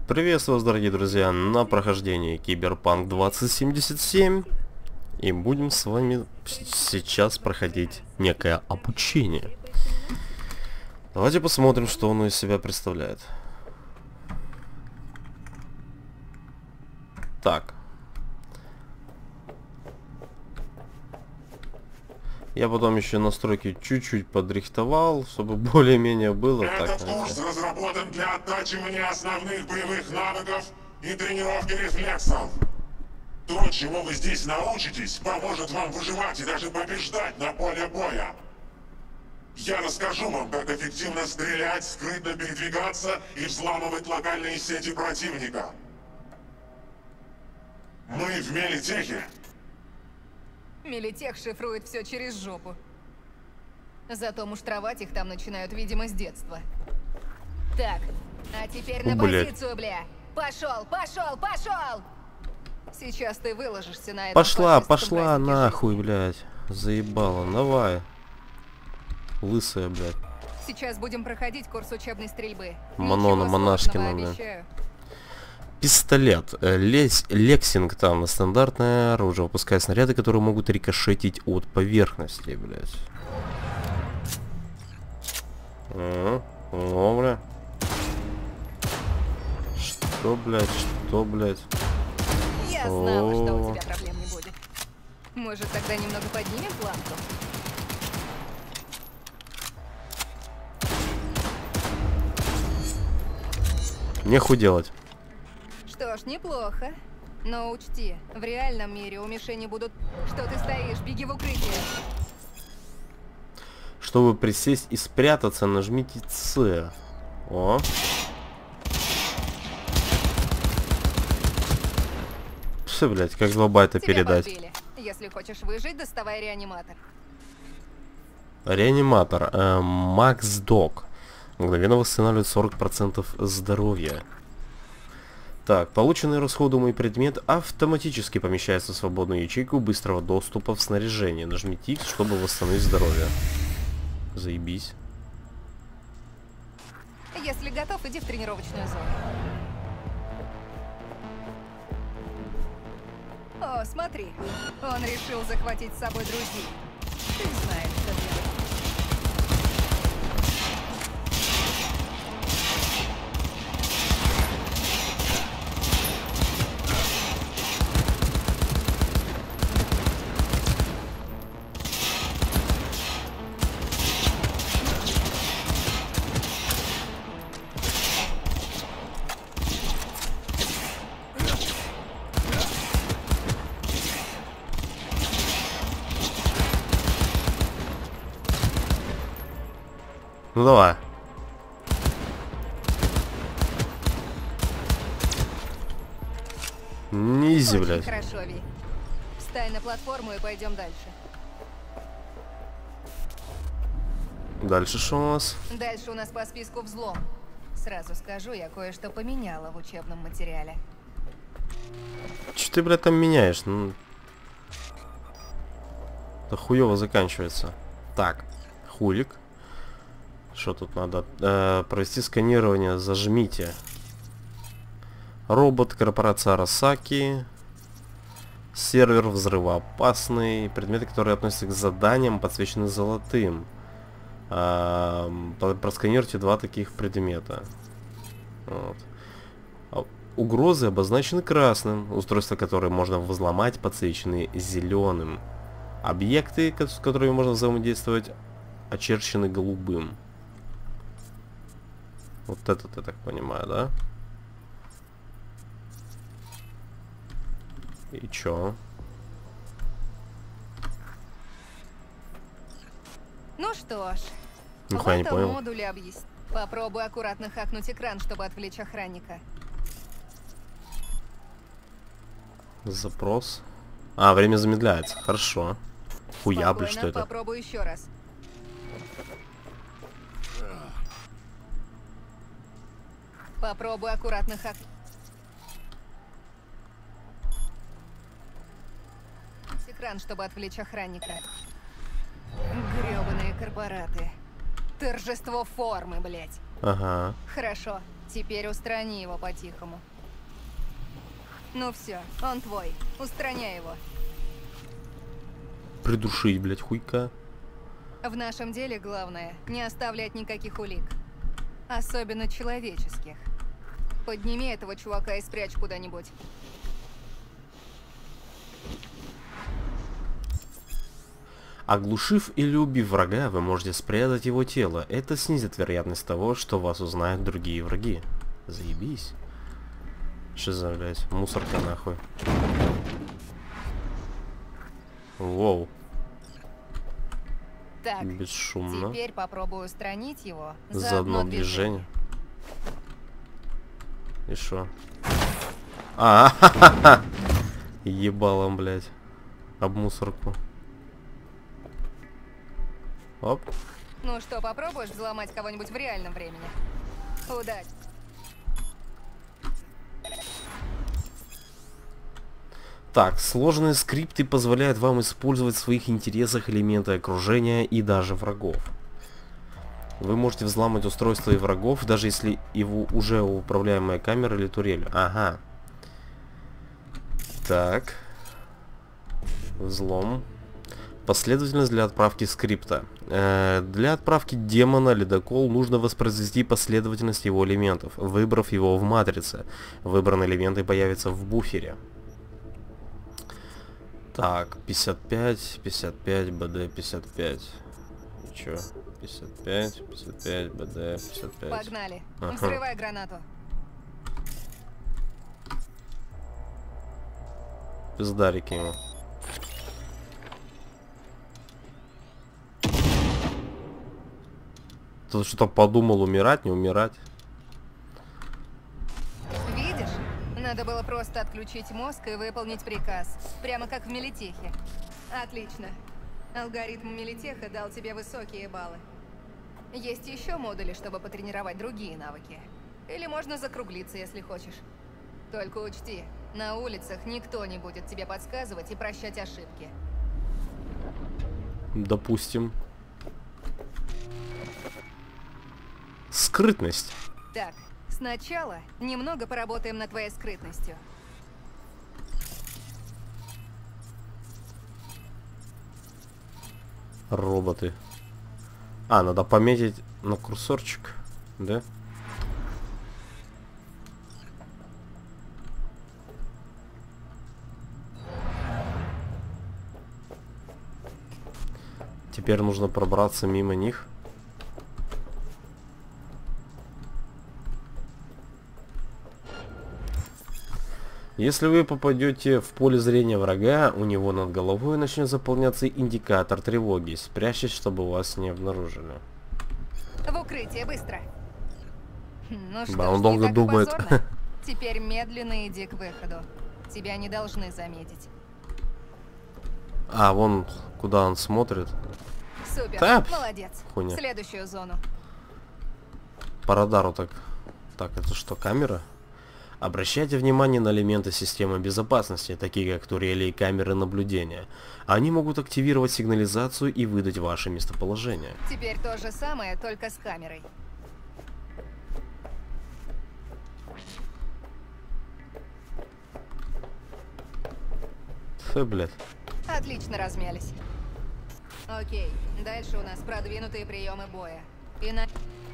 Приветствую вас, дорогие друзья, на прохождении Киберпанк 2077. И будем с вами сейчас проходить некое обучение. Давайте посмотрим, что оно из себя представляет. Так. Я потом еще настройки чуть-чуть подрихтовал, чтобы более-менее было. Этот Так, курс разработан для оттачивания основных боевых навыков и тренировки рефлексов. То, чему вы здесь научитесь, поможет вам выживать и даже побеждать на поле боя. Я расскажу вам, как эффективно стрелять, скрытно передвигаться и взламывать локальные сети противника. Мы в Мелитехе. Мелитех шифрует все через жопу. Зато муштровать их там начинают, видимо, с детства. Так, а теперь на позицию, бля. Пошел, пошел, пошел! Сейчас ты выложишься на это. Пошла нахуй, блядь. Заебала, давай. Лысая, блядь. Сейчас будем проходить курс учебной стрельбы. Манона Монашкина, блядь. Пистолет. Лексингтон. Стандартное оружие. Выпускает снаряды, которые могут рикошетить от поверхности, блядь. О, бля. Что, блядь? Что, блядь? Я знала, что у тебя проблем не будет. Может, тогда немного поднимем планку? Нехуй делать. Что ж, неплохо. Но учти, в реальном мире у мишени будут... Что ты стоишь? Беги в укрытие. Чтобы присесть и спрятаться, нажмите С. О. Все, блядь, как 2 байта Тебя передать. подбили. Если хочешь выжить, доставай реаниматор. Реаниматор. Макс Док. Мгновенно восстанавливает 40% здоровья. Так, полученный расходуемый предмет автоматически помещается в свободную ячейку быстрого доступа в снаряжение. Нажмите X, чтобы восстановить здоровье. Заебись. Если готов, иди в тренировочную зону. О, смотри. Он решил захватить с собой друзей. Ты знаешь, что делать. Ну давай. Низи, блядь. Хорошо, Ви. Встань на платформу и пойдем дальше. Дальше что у нас? Дальше у нас по списку взлом. Сразу скажу, я кое-что поменяла в учебном материале. Че ты, блядь, там меняешь? Ну... Да хуёво заканчивается. Так, хулик. Что тут надо? Провести сканирование, зажмите. Робот, корпорация Арасаки. Сервер взрывоопасный. Предметы, которые относятся к заданиям, подсвечены золотым. Просканируйте 2 таких предмета. Вот. Угрозы обозначены красным. Устройства, которые можно взломать, подсвечены зеленым. Объекты, с которыми можно взаимодействовать, очерчены голубым. Вот этот, я так понимаю, да? И чё? Ну что ж, Нихуя не понял. модуле объясню. Попробуй аккуратно хакнуть экран, чтобы отвлечь охранника. Запрос. А, время замедляется. Хорошо. Хуяблю, что это? Попробуй еще раз. Попробуй аккуратно хакнуть экран, чтобы отвлечь охранника. Грёбаные корпораты. Торжество формы, блять. Ага. Хорошо. Теперь устрани его по-тихому. Ну все, он твой. Устраняй его. Придушить, блядь, хуйка. В нашем деле главное не оставлять никаких улик. Особенно человеческих. Подними этого чувака и спрячь куда-нибудь. Оглушив или убив врага, вы можете спрятать его тело. Это снизит вероятность того, что вас узнают другие враги. Заебись. Что за, блядь, мусорка нахуй. Воу. Так, бесшумно. теперь попробую устранить его За одно движение. И шо? А-ха-ха-ха! Ебалом, блядь. Об мусорку. Оп. Ну что, попробуешь взломать кого-нибудь в реальном времени? Удачи. Так, сложные скрипты позволяют вам использовать в своих интересах элементы окружения и даже врагов. Вы можете взломать устройство и врагов, даже если его уже управляемая камера или турель. Ага. Так. Взлом. Последовательность для отправки скрипта. Для отправки демона ледокол нужно воспроизвести последовательность его элементов, выбрав его в матрице. Выбранные элементы появятся в буфере. Так, 55, 55, БД 55. И чё? 55, 55, БД 55. Погнали. Ага. Взрывай гранату. Пиздарики ему. Кто-то что-то подумал, умирать, не умирать. Видишь? Надо было просто отключить мозг и выполнить приказ. Прямо как в Мелитехе. Отлично. Алгоритм Мелитеха дал тебе высокие баллы. Есть еще модули, чтобы потренировать другие навыки. Или можно закруглиться, если хочешь. Только учти, на улицах никто не будет тебе подсказывать и прощать ошибки. Допустим. Скрытность. Так, сначала немного поработаем над твоей скрытностью. Роботы. А, надо пометить на курсорчик, да? Теперь нужно пробраться мимо них. Если вы попадете в поле зрения врага, у него над головой начнет заполняться индикатор тревоги. Спрячьтесь, чтобы вас не обнаружили. В укрытие, быстро. Ну что Да, он ж, долго не так думает. позорно. Теперь медленно иди к выходу. Тебя не должны заметить. А, вон куда он смотрит. Супер, Да, молодец. хуйня. Следующую зону. По радару так. Так, это что, камера? Обращайте внимание на элементы системы безопасности, такие как турели и камеры наблюдения. Они могут активировать сигнализацию и выдать ваше местоположение. Теперь то же самое, только с камерой. Фу, блядь. Отлично размялись. Окей, дальше у нас продвинутые приемы боя. И на...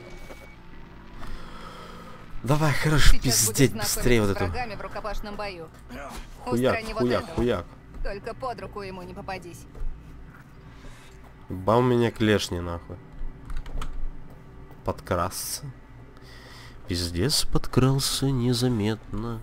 Давай, хорошо, Сейчас пиздеть будешь быстрее вот знакомиться с эту. врагами в рукопашном бою. Хуяк, Устрани вот хуяк, этого. хуяк. Только под руку ему не попадись. Бам меня клешни, нахуй. Подкрасться. Пиздец подкрался незаметно.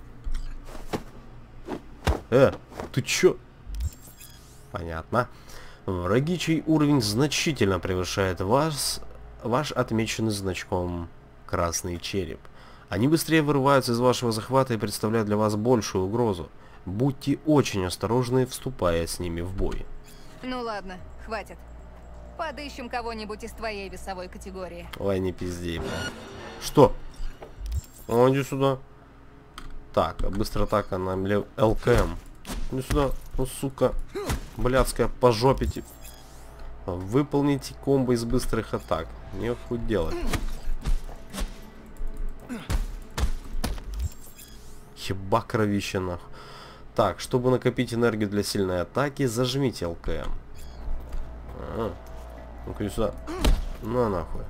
Ты чё? Понятно. Враги, чей уровень значительно превышает ваш отмеченный значком красный череп. Они быстрее вырываются из вашего захвата и представляют для вас большую угрозу. Будьте очень осторожны, вступая с ними в бой. Ну ладно, хватит. Подыщем кого-нибудь из твоей весовой категории. Ой, не пизди. Что? О, иди сюда. Так, быстро атака на ЛКМ. Иди сюда, ну сука. Блядская, пожопите. Выполните комбо из быстрых атак. Нехуй делать. Еба кровище, нахуй. Так, чтобы накопить энергию для сильной атаки, зажмите ЛКМ. Ну-ка сюда. На нахуй.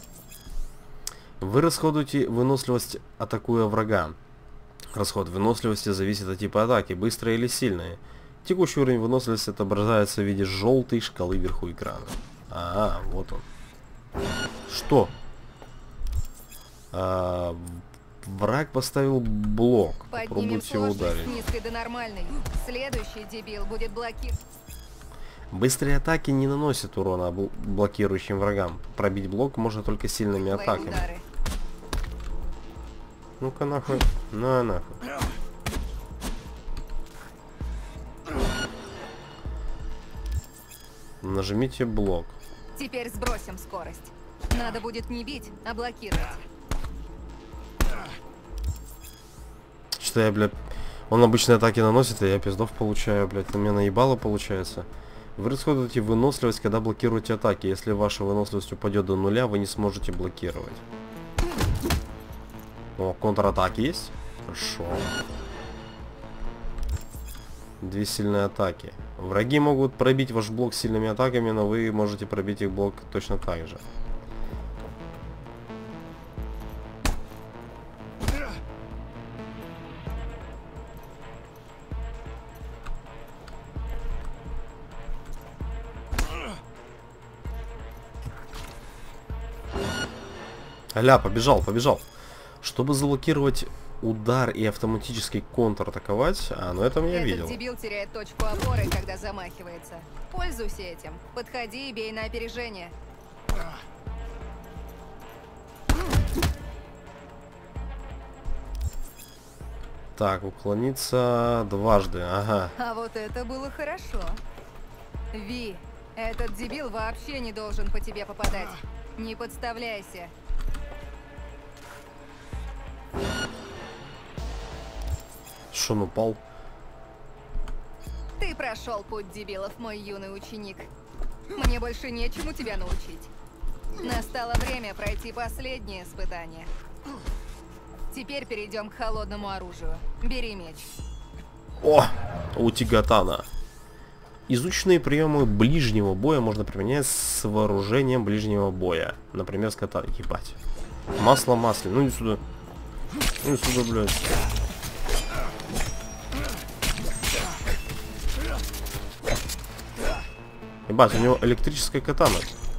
Вы расходуете выносливость, атакуя врага. Расход выносливости зависит от типа атаки, быстрая или сильная. Текущий уровень выносливости отображается в виде желтой шкалы вверху экрана. Вот он. Что? Враг поставил блок. Попробуйте его ударить. До нормальной. Следующий дебил будет блокировать. Быстрые атаки не наносят урона блокирующим врагам. Пробить блок можно только сильными атаками. Ну-ка нахуй. На нахуй. Нажмите блок. Теперь сбросим скорость. Надо будет не бить, а блокировать. Что я, блядь... Он обычные атаки наносит, а я пиздов получаю, блядь. На меня наебало получается. Вы расходуете выносливость, когда блокируете атаки. Если ваша выносливость упадет до нуля, вы не сможете блокировать. О, контратаки есть? Хорошо. 2 сильные атаки. Враги могут пробить ваш блок сильными атаками, но вы можете пробить их блок точно так же. Аля, побежал. Чтобы заблокировать удар и автоматически контратаковать, ну это я видел. Этот дебил теряет точку опоры, когда замахивается. Пользуйся этим. Подходи и бей на опережение. Так, уклониться дважды, ага. А вот это было хорошо. Ви, этот дебил вообще не должен по тебе попадать. Не подставляйся. Что, он упал? Ты прошел путь дебилов, мой юный ученик. Мне больше нечему тебя научить. Настало время пройти последнее испытание. Теперь перейдем к холодному оружию. Бери меч. О! Утигатана. Изученные приемы ближнего боя можно применять с вооружением ближнего боя. Например, с катаной. Ебать. Масло масляное. Ну иди сюда. Ну иди сюда, блядь. Ебать, у него электрическая катана.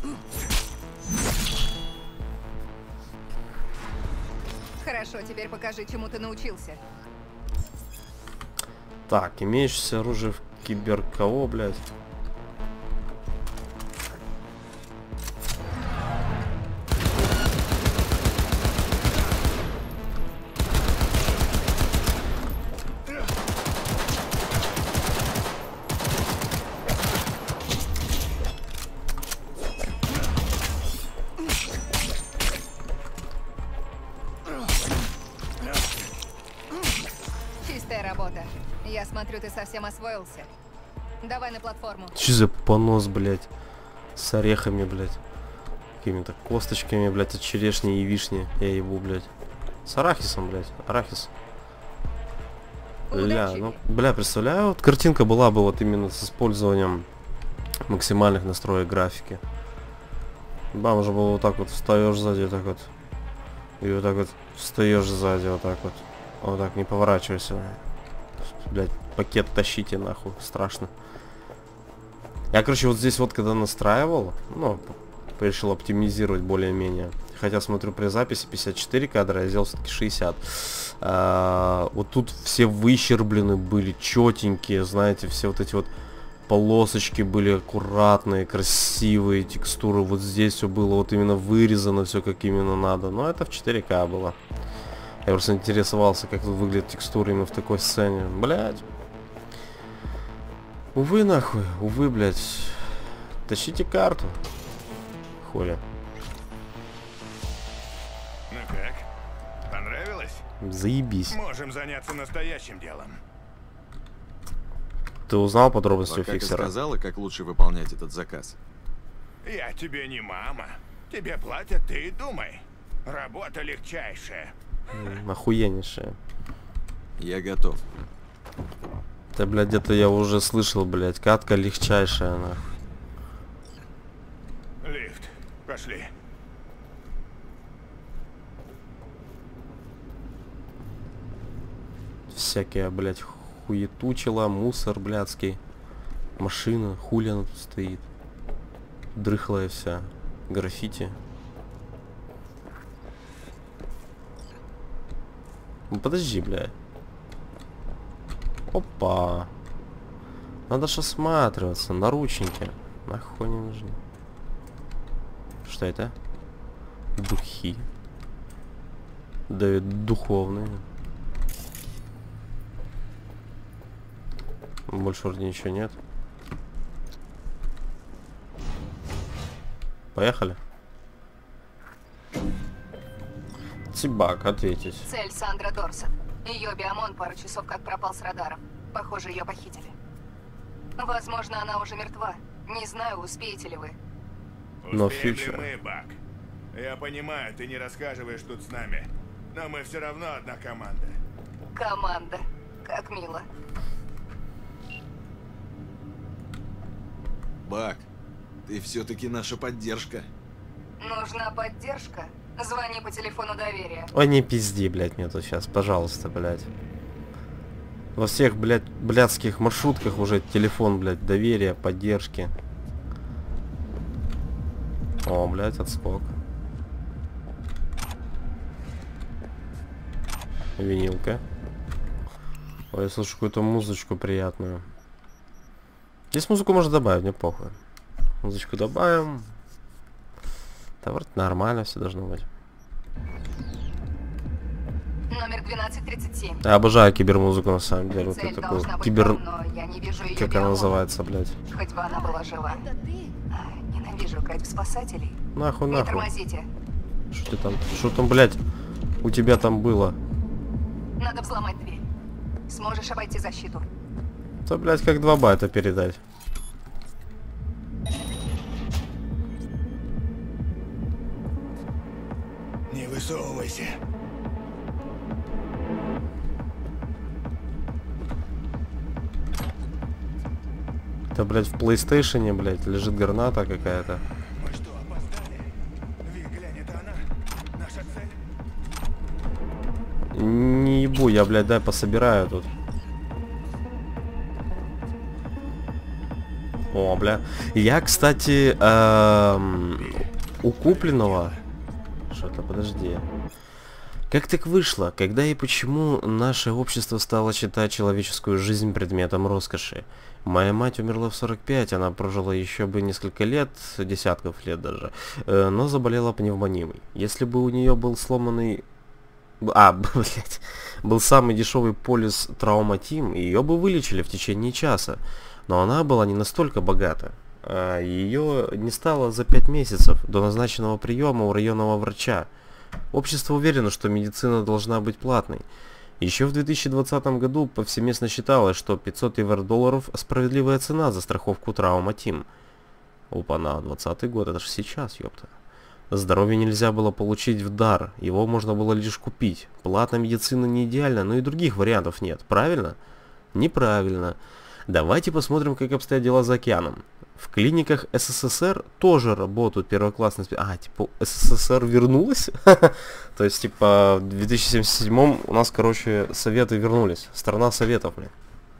Хорошо, теперь покажи, чему ты научился. Так, имеющееся оружие в киберкого, блядь. Работа. Я смотрю, ты совсем освоился. Давай на платформу. Что за понос, блядь? С орехами, блядь. Какими-то косточками, блядь, от черешни и вишни. Я ебу, блядь. С арахисом, блядь. Арахис. Бля, ну, бля, представляю, вот картинка была бы вот именно с использованием максимальных настроек графики. Бам, уже было вот так вот, встаешь сзади, вот так вот. И вот так вот встаешь сзади, вот так вот. Вот так, не поворачивайся. Блять, пакет тащите нахуй, страшно. Я, короче, вот здесь вот, когда настраивал, ну, решил оптимизировать более-менее. Хотя, смотрю, при записи 54 кадра, я сделал все-таки 60. Вот тут все выщерблены были, четенькие, знаете, все вот эти вот полосочки были аккуратные, красивые, текстуры. Вот здесь все было вот именно вырезано, все как именно надо. Но это в 4К было. Я просто интересовался, как тут выглядит текстура именно в такой сцене. Блять. Увы, нахуй. Увы, блять. Тащите карту. Хули. Ну как? Понравилось? Заебись. Можем заняться настоящим делом. Ты узнал подробности у Пока фиксера? ты сказала, как лучше выполнять этот заказ. Я тебе не мама. Тебе платят, ты и думай. Работа легчайшая. Охуеннейшая. Я готов. Да, блядь, где-то я уже слышал, блядь. Катка легчайшая, нахуй. Лифт. Пошли. Всякие, блядь, хуетучила, мусор блядский. Машина, хули она тут стоит. Дрыхлая вся. Граффити. Ну подожди, блядь. Опа. Надо ж осматриваться. Наручники. Нахуй не нужны. Что это? Духи. Да, духовные. Больше вроде ничего нет. Поехали. Тибак, ответить. Цель Сандра Дорсет. Ее биомон пару часов как пропал с радаром. Похоже, ее похитили. Возможно, она уже мертва. Не знаю, успеете ли вы. Но Успеем ли фьючер. мы, Бак? Я понимаю, ты не рассказываешь тут с нами. Но мы все равно одна команда. Команда. Как мило. Бак, ты все-таки наша поддержка. Нужна поддержка? Звони по телефону доверия. Ой, не пизди, блядь, мне тут сейчас, пожалуйста, блядь. Во всех, блядь, блядских маршрутках уже телефон, блядь, доверия, поддержки. О, блядь, отскок. Винилка. Ой, я слышу какую-то музычку приятную. Здесь музыку можно добавить, мне похуй. Музычку добавим. Да вроде нормально все должно быть. Номер 1237. Я обожаю кибермузыку на самом деле. Вот Цель это такую должна быть кибер... там, но я не вижу ее Как она биомон. называется, блядь? Хоть бы она была жива. Ненавижу играть в спасателей. Нахуй, Не нахуй. тормозите. Что там, блядь, у тебя там было? Надо взломать дверь. Сможешь обойти защиту. Да, блядь, как 2 байта передать. Не высовывайся. Это, блядь, в PlayStation, блядь, лежит граната какая-то. Мы что, опоздали? Вик, глянь, это она? Наша цель? Не ебу, я, блядь, дай пособираю тут. О, бля. Я, кстати, у купленного... Что-то, подожди. Как так вышло? Когда и почему наше общество стало считать человеческую жизнь предметом роскоши? Моя мать умерла в 45, она прожила еще бы несколько лет, десятков лет даже, но заболела пневмонией. Если бы у нее был сломанный... блядь. Был самый дешевый полис Трауматим, ее бы вылечили в течение часа. Но она была не настолько богата. Ее не стало за 5 месяцев до назначенного приема у районного врача. Общество уверено, что медицина должна быть платной. Еще в 2020 году повсеместно считалось, что 500 евро-долларов справедливая цена за страховку Трауматим. Опа-на, 20-й год, это же сейчас, ёпта. Здоровье нельзя было получить в дар, его можно было лишь купить. Платная медицина не идеальна, но и других вариантов нет, правильно? Неправильно. Давайте посмотрим, как обстоят дела за океаном. В клиниках СССР тоже работают первоклассные... типа СССР вернулась? То есть, типа, в 2077 у нас, короче, советы вернулись. Страна советов, блин.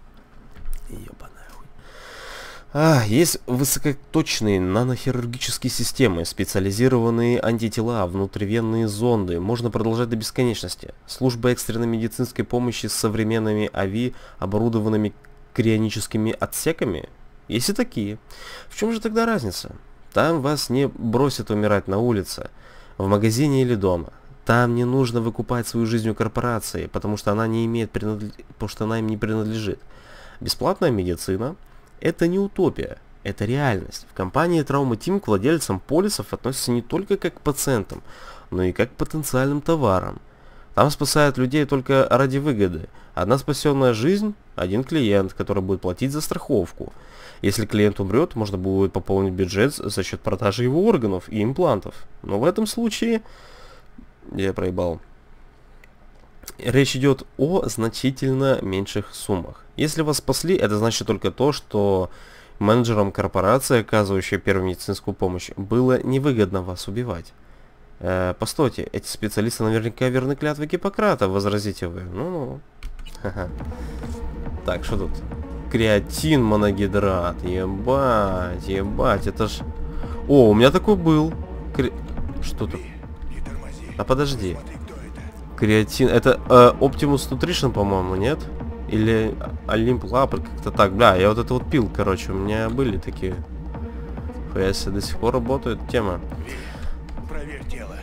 Ёбаная хуй. Есть высокоточные нанохирургические системы, специализированные антитела, внутривенные зонды. Можно продолжать до бесконечности. Служба экстренной медицинской помощи с современными АВИ, оборудованными крионическими отсеками? Есть и такие. В чем же тогда разница? Там вас не бросят умирать на улице, в магазине или дома. Там не нужно выкупать свою жизнь у корпорации, потому что она им не принадлежит. Бесплатная медицина – это не утопия, это реальность. В компании Трауматим к владельцам полисов относятся не только как к пациентам, но и как к потенциальным товарам. Там спасают людей только ради выгоды. Одна спасенная жизнь – один клиент, который будет платить за страховку. Если клиент умрет, можно будет пополнить бюджет за счет продажи его органов и имплантов. Но в этом случае... Я проебал. речь идет о значительно меньших суммах. Если вас спасли, это значит только то, что менеджерам корпорации, оказывающей первую медицинскую помощь, было невыгодно вас убивать. Постойте, эти специалисты наверняка верны клятве Гиппократа, возразите вы. Ну-ну. Ха-ха. Так, что тут? Креатин моногидрат. Ебать, ебать, это ж... О, у меня такой был. Что тут? А подожди. Креатин. Это Optimus Nutrition, по-моему, нет? Или Olymp Lab, как-то так. Бля, я вот это вот пил, короче. У меня были такие. Если до сих пор работает тема. Проверь тело.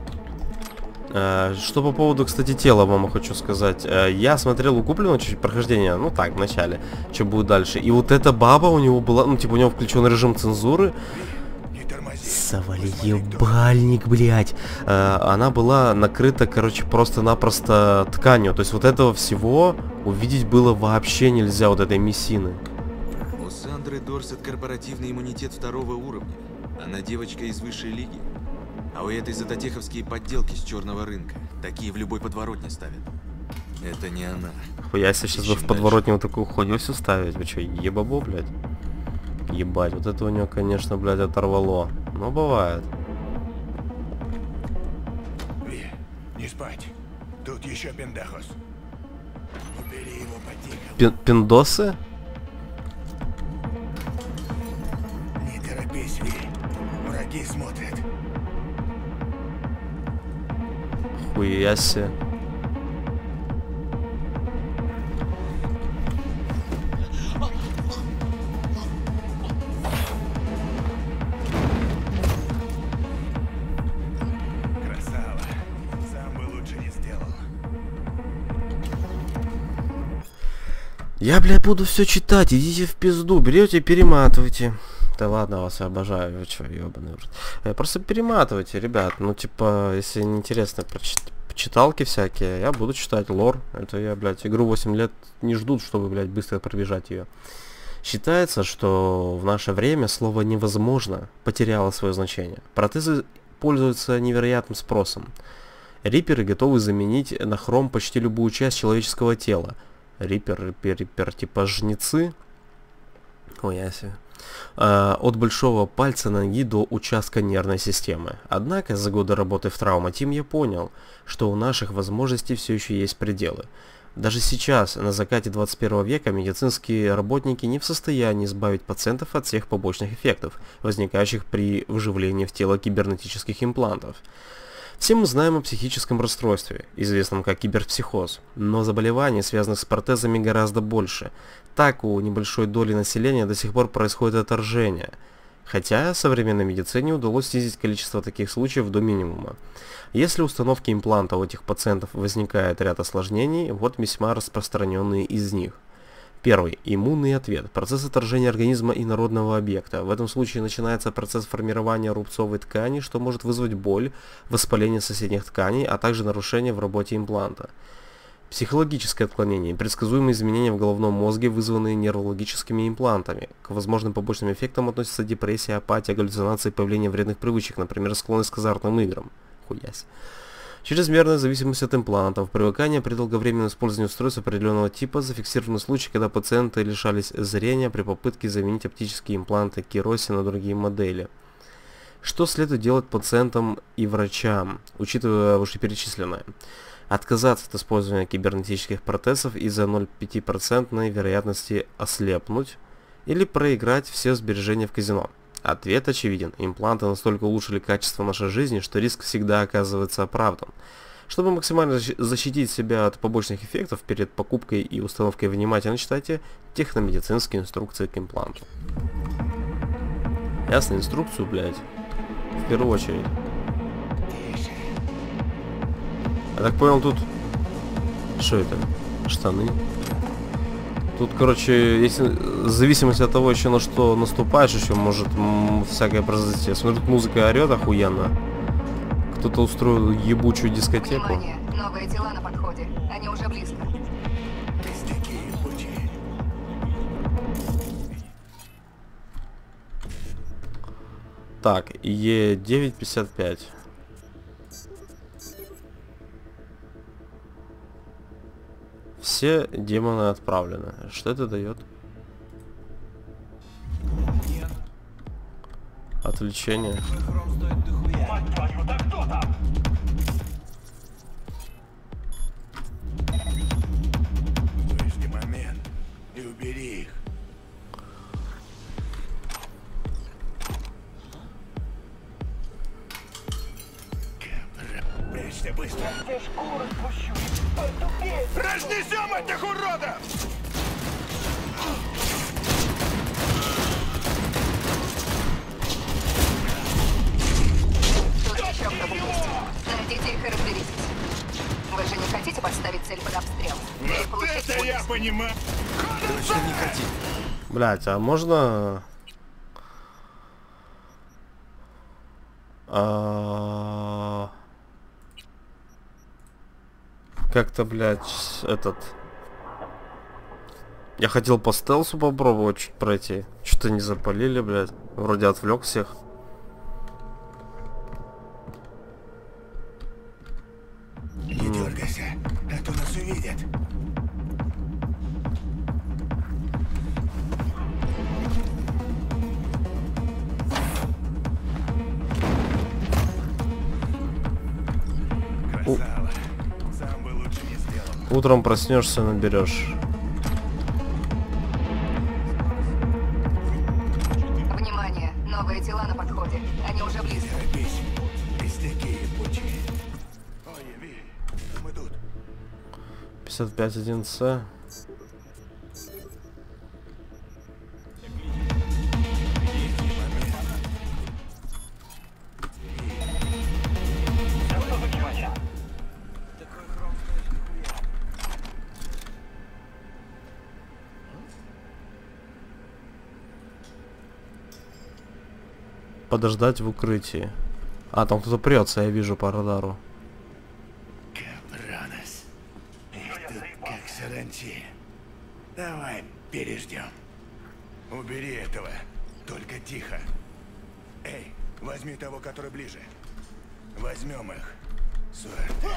Что по поводу, кстати, тела, вам хочу сказать. Я смотрел у купленного чуть прохождение, ну так, в начале, что будет дальше. И вот эта баба у него была, ну типа у него включен режим цензуры. Завали ебальник, блядь. Она была накрыта, короче, просто-напросто тканью. То есть вот этого всего увидеть было вообще нельзя, вот этой мессины. У Сандры Дорсет корпоративный иммунитет 2-го уровня. Она девочка из высшей лиги. А у этой затотеховские подделки с черного рынка. Такие в любой подворотне ставят. Это не она. Хуя себе, сейчас бы в подворотне вот такую хуйню все ставить. Вы что, ебабо, блядь? Ебать, вот это у него, конечно, блядь, оторвало. Но бывает. Не спать. Тут еще пиндахос. Убери его потихо. Пиндосы? Не торопись, Ви. Враги смотрят. Хуя себе. Красава. Сам бы лучше не сделал. Я, блядь, буду все читать. Идите в пизду. Берете, перематывайте. Да ладно, вас я обожаю. Вы чё, ёбаный рот. Просто перематывайте, ребят. Ну, типа, если не интересно читалки всякие, я буду читать лор. Это я, блядь, игру 8 лет не ждут, чтобы, блядь, быстро пробежать ее. Считается, что в наше время слово «невозможно» потеряло свое значение. Протезы пользуются невероятным спросом. Риперы готовы заменить на хром почти любую часть человеческого тела. Рипер, типа жнецы. Ой, я себе. От большого пальца ноги до участка нервной системы. Однако за годы работы в Trauma Team я понял, что у наших возможностей все еще есть пределы. Даже сейчас, на закате 21 века, медицинские работники не в состоянии избавить пациентов от всех побочных эффектов, возникающих при вживлении в тело кибернетических имплантов. Все мы знаем о психическом расстройстве, известном как киберпсихоз, но заболеваний, связанных с протезами, гораздо больше. Так у небольшой доли населения до сих пор происходит отторжение, хотя современной медицине удалось снизить количество таких случаев до минимума. Если установки импланта у этих пациентов возникает ряд осложнений, вот весьма распространенные из них. Первый. Иммунный ответ. Процесс отторжения организма инородного объекта. В этом случае начинается процесс формирования рубцовой ткани, что может вызвать боль, воспаление соседних тканей, а также нарушение в работе импланта. Психологическое отклонение. Предсказуемые изменения в головном мозге, вызванные нейрологическими имплантами. К возможным побочным эффектам относятся депрессия, апатия, галлюцинации, появление вредных привычек, например, склонность к азартным играм. Хуясь. Чрезмерная зависимость от имплантов, привыкание при долговременном использовании устройств определенного типа, зафиксированы случаи, когда пациенты лишались зрения при попытке заменить оптические импланты Кироси на другие модели. Что следует делать пациентам и врачам, учитывая вышеперечисленное? Отказаться от использования кибернетических протезов из-за 0,5% вероятности ослепнуть или проиграть все сбережения в казино. Ответ очевиден. Импланты настолько улучшили качество нашей жизни, что риск всегда оказывается оправдан. Чтобы максимально защитить себя от побочных эффектов перед покупкой и установкой, внимательно читайте техномедицинские инструкции к импланту. Ясно, инструкцию, блядь. В первую очередь. Я так понял, тут... Что это? Штаны? Тут, короче, если в зависимости от того, еще на что наступаешь, еще может всякое произойти. Я смотрю, тут музыка орет охуенно. Кто-то устроил ебучую дискотеку. Внимание, новые тела на подходе. Они уже близко. Так, Е955. Все демоны отправлены. Что это дает? Отвлечение. Выжди момент и убери их. Прячься быстро. Разнесем этих уродов! Тут еще кто-то есть. Найдите их и разберитесь. Вы же не хотите подставить цель под обстрел? Или Вот получить это я бонус? понимаю. Точно не хотим. Блять, а можно... Как-то, блядь, этот... Я хотел по стелсу попробовать чуть пройти. Что-то не запалили, блядь. Вроде отвлек всех. Не дергайся, а то нас увидят. Красава. Сам бы лучше не сделал. Утром проснешься, наберешь. Внимание, новые тела на подходе. Они уже близко. Торопись. Пиздяки ебучие. Ой, яви. Там идут. 55-1С. Подождать в укрытии. А, там кто-то прется, я вижу по радару. Капранос. Их тут как саранчи. Давай переждем. Убери этого. Только тихо. Эй, возьми того, который ближе. Возьмем их. Суэрте.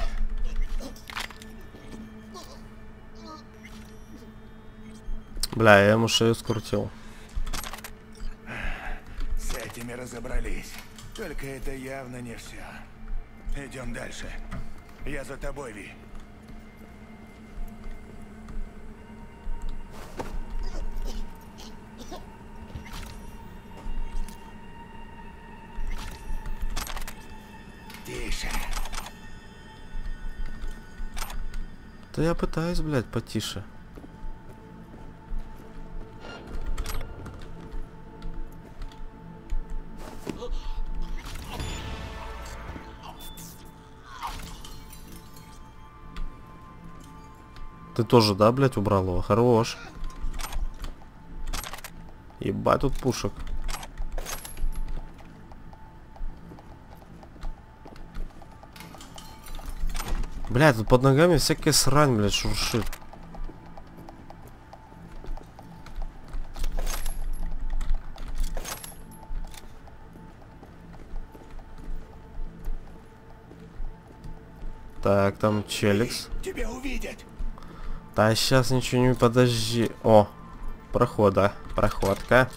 Бля, я ему шею скрутил. С этими разобрались. Только это явно не все. Идем дальше. Я за тобой, Ви. Тише. Да я пытаюсь, блядь, потише. Ты тоже, да, блядь, убрал его? Хорош. Ебать тут пушек. Блядь, тут под ногами всякая срань, блядь, шуршит. Так, там челикс. Тебя увидят. Да, сейчас ничего не... Подожди. О, прохода. Проходка.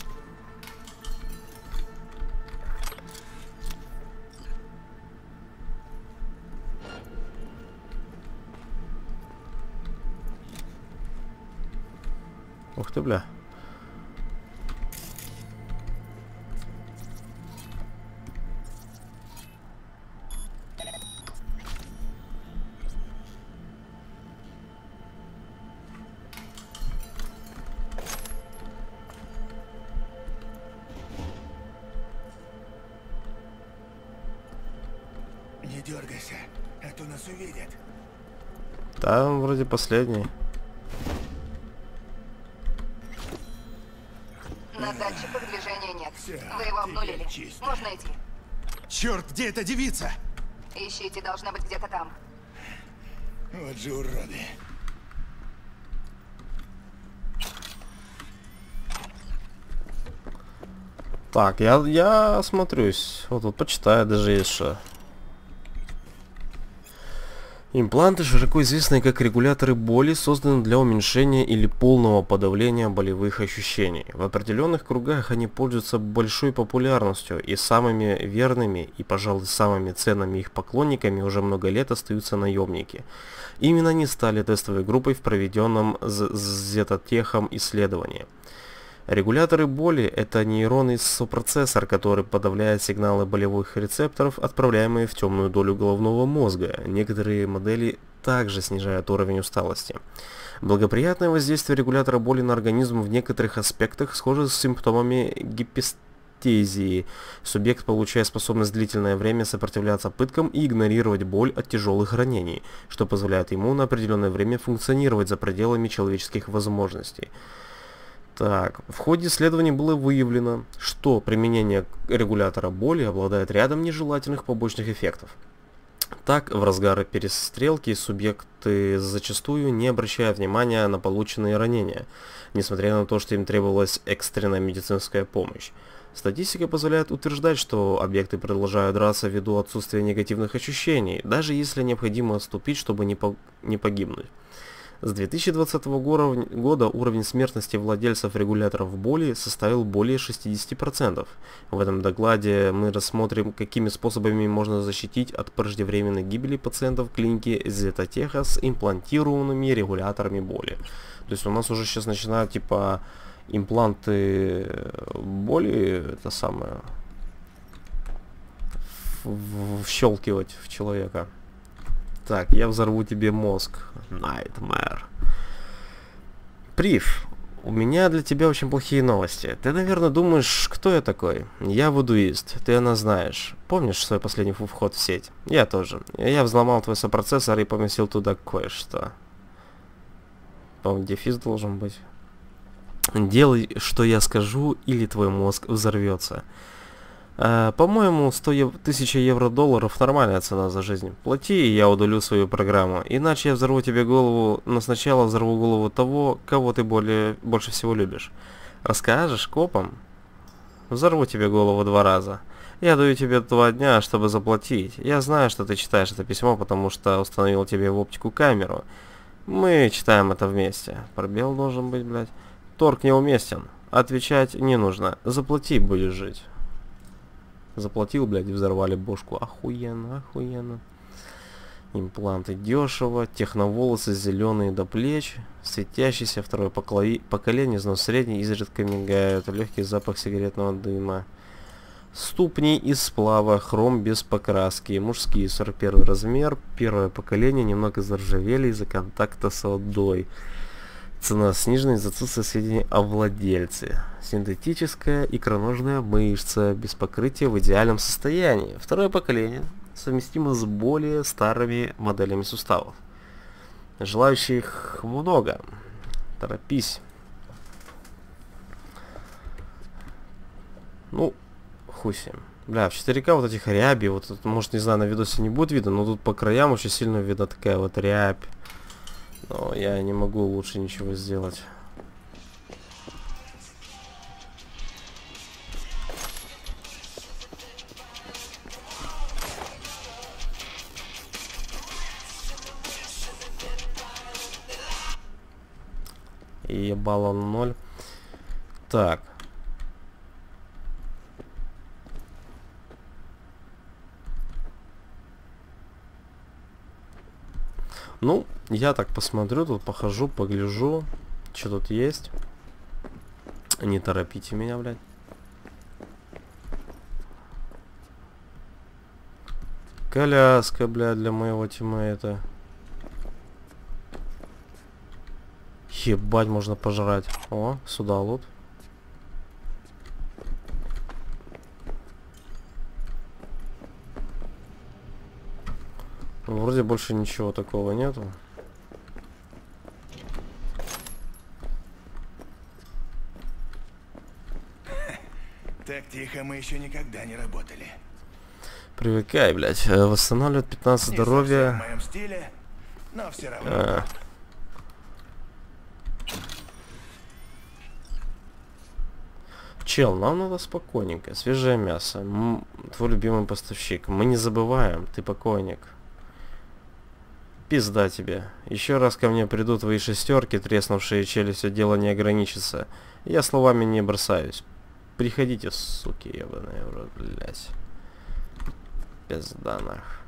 Ух ты, бля. Не дергайся, а то нас увидят. Там вроде последний. На датчиках движения нет. Всё, Вы его теперь обнулили. чисто. Можно идти. Черт, где эта девица? Ищите, должна быть где-то там. Вот же уроды. Так, я осмотрюсь. Вот тут почитаю, даже есть что. Импланты, широко известные как регуляторы боли, созданы для уменьшения или полного подавления болевых ощущений. В определенных кругах они пользуются большой популярностью, и самыми верными и, пожалуй, самыми ценными их поклонниками уже много лет остаются наемники. Именно они стали тестовой группой в проведенном зетотехом исследовании. Регуляторы боли – это нейронный сопроцессор, который подавляет сигналы болевых рецепторов, отправляемые в темную долю головного мозга. Некоторые модели также снижают уровень усталости. Благоприятное воздействие регулятора боли на организм в некоторых аспектах схоже с симптомами гипестезии. Субъект получает способность длительное время сопротивляться пыткам и игнорировать боль от тяжелых ранений, что позволяет ему на определенное время функционировать за пределами человеческих возможностей. Так, в ходе исследований было выявлено, что применение регулятора боли обладает рядом нежелательных побочных эффектов. Так, в разгар перестрелки субъекты зачастую не обращают внимания на полученные ранения, несмотря на то, что им требовалась экстренная медицинская помощь. Статистика позволяет утверждать, что объекты продолжают драться ввиду отсутствия негативных ощущений, даже если необходимо отступить, чтобы не погибнуть. С 2020 года уровень смертности владельцев регуляторов боли составил более 60%. В этом докладе мы рассмотрим, какими способами можно защитить от преждевременной гибели пациентов клиники Зетотеха с имплантированными регуляторами боли. То есть у нас уже сейчас начинают типа импланты боли, это самое, вщелкивать в человека. Так, я взорву тебе мозг. Nightmare. Прив, у меня для тебя очень плохие новости. Ты, наверное, думаешь, кто я такой? Я вудуист, ты она знаешь. Помнишь свой последний вход в сеть? Я тоже. Я взломал твой сопроцессор и поместил туда кое-что. По-моему, дефис должен быть. Делай, что я скажу, или твой мозг взорвется. По-моему, 1000 евро-долларов нормальная цена за жизнь. Плати, и я удалю свою программу. Иначе я взорву тебе голову, но сначала взорву голову того, кого ты больше всего любишь. Расскажешь копам? Взорву тебе голову 2 раза. Я даю тебе 2 дня, чтобы заплатить. Я знаю, что ты читаешь это письмо, потому что установил тебе в оптику камеру. Мы читаем это вместе. Пробел должен быть, блядь. Торг неуместен. Отвечать не нужно. Заплати, будешь жить. Заплатил, блядь, и взорвали бошку. Охуенно, охуенно. Импланты дешево. Техноволосы зеленые до плеч. Светящийся второе поколение. Износ средний. Изредка мигают. Легкий запах сигаретного дыма. Ступни из сплава. Хром без покраски. Мужские 41 размер. Первое поколение. Немного заржавели из-за контакта с водой. Цена снижена из-за отсутствия сведений о владельце. Синтетическая икроножная мышца без покрытия в идеальном состоянии. Второе поколение совместимо с более старыми моделями суставов. Желающих много. Торопись. Ну, хуй с ним. Бля, в 4К вот этих ряби, вот это, может, не знаю, на видосе не будет видно, но тут по краям очень сильно видно такая вот рябь. Но я не могу лучше ничего сделать. И ебало 0. Так. Ну, я так посмотрю, тут похожу, погляжу, что тут есть. Не торопите меня, блядь. Коляска, блядь, для моего тиммейта. Ебать, можно пожрать. О, сюда лут. Вроде больше ничего такого нету. Так тихо мы еще никогда не работали. Привыкай, блядь. Восстанавливает 15 здоровья. В моем стиле, но все равно. Чел, нам надо спокойненько. Свежее мясо. Твой любимый поставщик. Мы не забываем. Ты покойник. Пизда тебе. Еще раз ко мне придут твои шестерки, треснувшие челюстью, дело не ограничится. Я словами не бросаюсь. Приходите, суки, ебаные в рот, блядь. Пизда нах.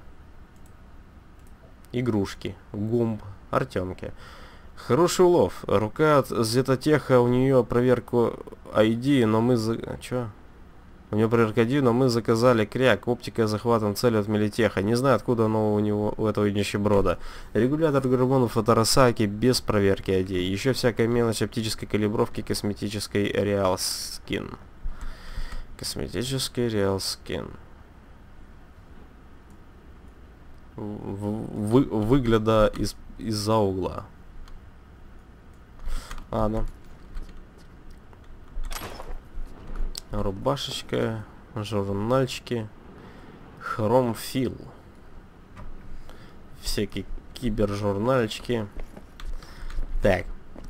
Игрушки. Гумб. Артемки. Хороший улов. Рука от Зетотеха, у нее проверку ID, но мы Чё? У него проверка ID, но мы заказали кряк, оптика захватом цели от Мелитеха. Не знаю, откуда оно у этого нищеброда. Регулятор гормонов от Арасаки без проверки ID. Еще всякая мелочь оптической калибровки, косметической Real Skin. Косметический Real Skin. Выгляда из-за угла. Ладно. Рубашечка, журнальчики, хромфил, всякие кибержурнальчики. Так.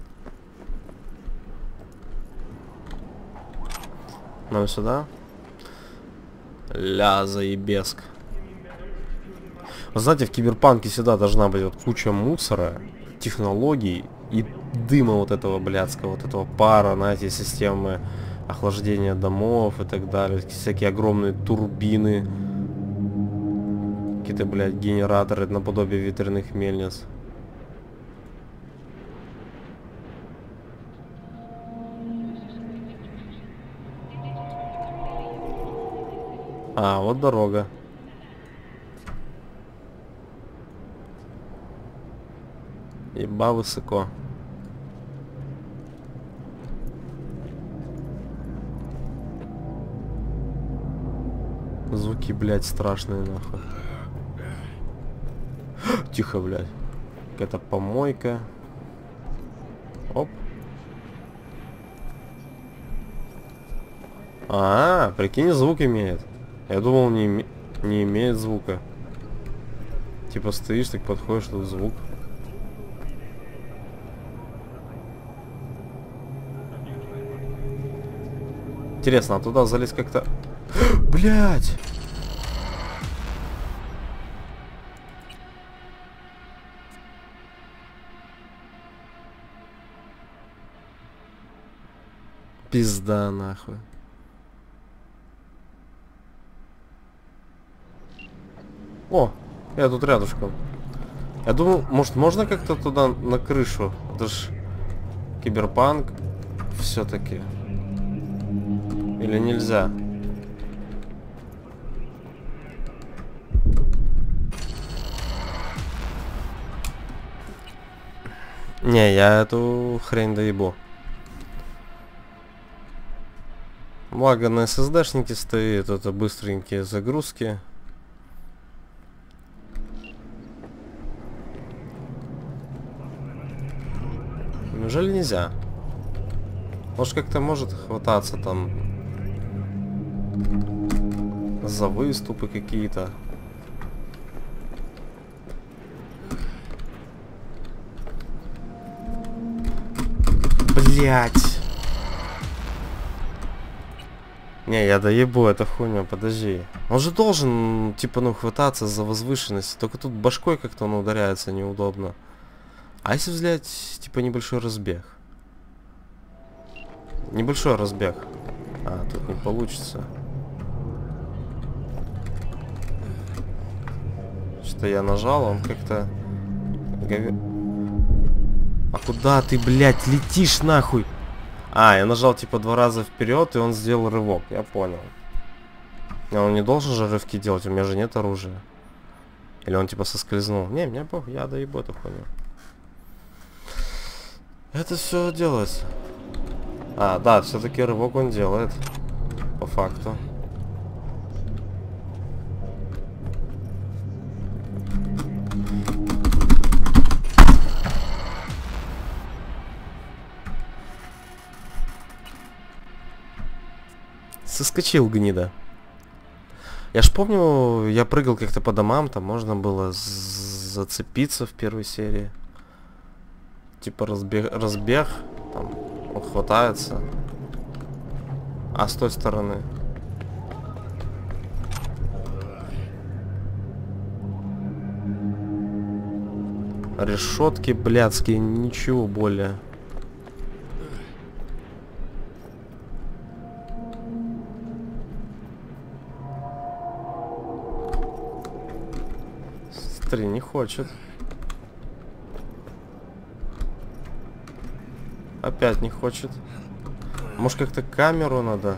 Нам сюда. Ля, заебеск. Вы знаете, в Киберпанке всегда должна быть вот куча мусора, технологий и дыма вот этого блядского, вот этого пара, знаете, системы охлаждения домов и так далее. Всякие огромные турбины. Какие-то, блядь, генераторы наподобие ветряных мельниц. А, вот дорога. Еба высоко. Звуки, блядь, страшные, нахуй. Тихо, блядь. Какая-то помойка. Оп. Прикинь, звук имеет. Я думал, не имеет звука. Типа стоишь, так подходишь, тут звук. Интересно, а туда залезть как-то... Блять! Пизда нахуй. О, я тут рядышком. Я думал, может, можно как-то туда на крышу? Это ж Киберпанк все-таки. Или нельзя? Не, я эту хрень доебу. Благо на SSD-шнике стоит, это быстренькие загрузки. Неужели нельзя? Может, как-то может хвататься там за выступы какие-то. Блять. Не, я доебу эту хуйню, подожди. Он же должен, типа, ну, хвататься за возвышенность. Только тут башкой как-то он ударяется неудобно. А если взять, типа, небольшой разбег? Небольшой разбег. А, тут не получится. Что я нажал, он как-то... А куда ты, блядь, летишь нахуй? А, я нажал типа 2 раза вперед, и он сделал рывок. Я понял. А он не должен же рывки делать, у меня же нет оружия. Или он типа соскользнул. Не, мне пох, я доебу эту хуйню. Это все делается. А, да, все-таки рывок он делает. По факту. Соскочил, гнида. Я ж помню, я прыгал как-то по домам, там можно было зацепиться в первой серии. Типа разбег, там он хватается. А с той стороны? Решетки блядские, ничего более. Смотри, не хочет. Опять не хочет. Может, как-то камеру надо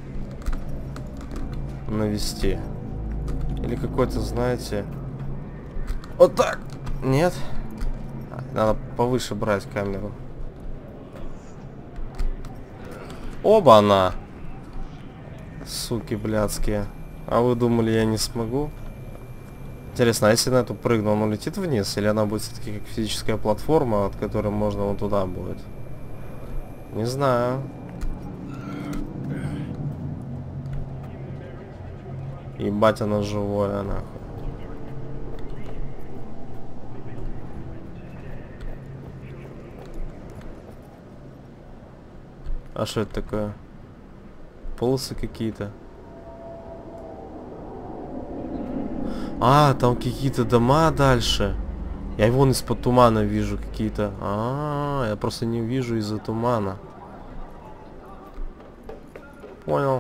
навести? Или какой-то, знаете... Вот так! Нет? Надо повыше брать камеру. Оба-на! Суки блядские. А вы думали, я не смогу? Интересно, а если на эту прыгну, он улетит вниз? Или она будет все-таки как физическая платформа, от которой можно вон туда будет? Не знаю. Ебать, она живое, нахуй. А что это такое? Полосы какие-то. А, там какие-то дома дальше. Я вон из-под тумана вижу какие-то. Я просто не вижу из-за тумана. Понял.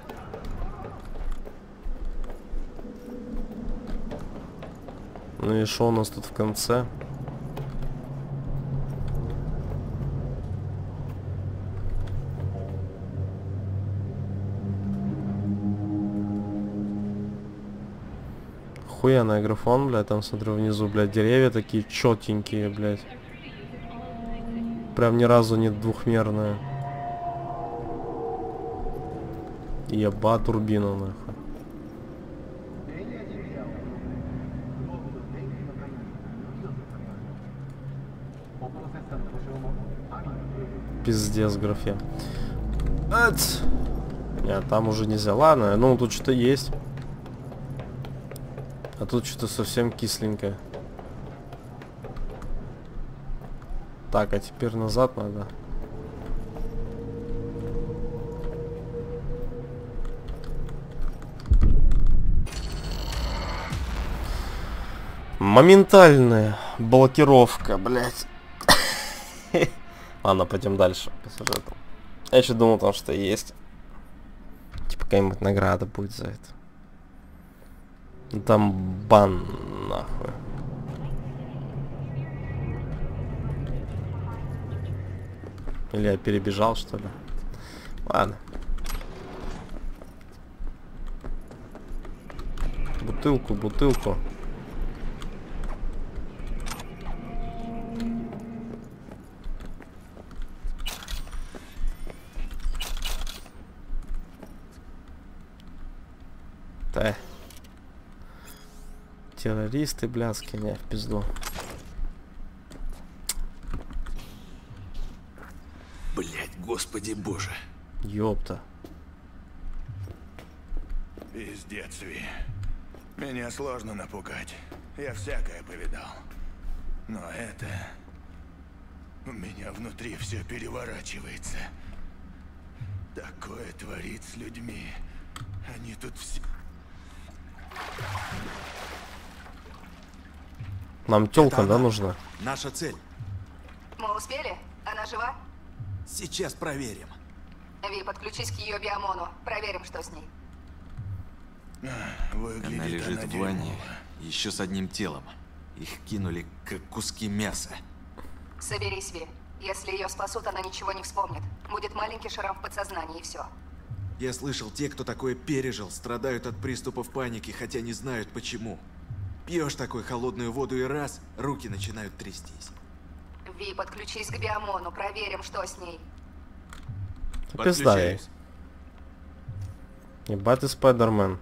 Ну и что у нас тут в конце? Охуенный графон, блядь, там смотрю внизу, блядь, деревья такие четенькие, блядь. Прям ни разу не двухмерные. Еба турбину, нахуй. Пиздец, графе. Нет, там уже нельзя. Ладно, ну тут что-то есть. А тут что-то совсем кисленькое. Так, а теперь назад надо. Моментальная блокировка, блядь. Ладно, пойдем дальше по сюжету. Я еще думал, там что есть. Типа какая-нибудь награда будет за это. Там бан, нахуй. Или я перебежал, что ли? Ладно. Бутылку, бутылку. Да. Террористы, блядские, не в пизду. Блять, господи боже. Ёпта. Пиздец, Ви. Меня сложно напугать. Я всякое повидал. Но это... У меня внутри все переворачивается. Такое творит с людьми. Они тут все... Нам тёлка, да, нужна? Наша цель. Мы успели? Она жива? Сейчас проверим. Ви, подключись к ее биомону. Проверим, что с ней. Выглядит Она лежит она в ванне, дерьмово. еще с одним телом. Их кинули как куски мяса. Соберись, Ви. Если ее спасут, она ничего не вспомнит. Будет маленький шрам в подсознании, и все. Я слышал, те, кто такое пережил, страдают от приступов паники, хотя не знают почему. Пьешь такой холодную воду и раз, руки начинают трястись. Ви, подключись к биомону. Проверим, что с ней. Пизда ей. Ебать ты Спайдермен.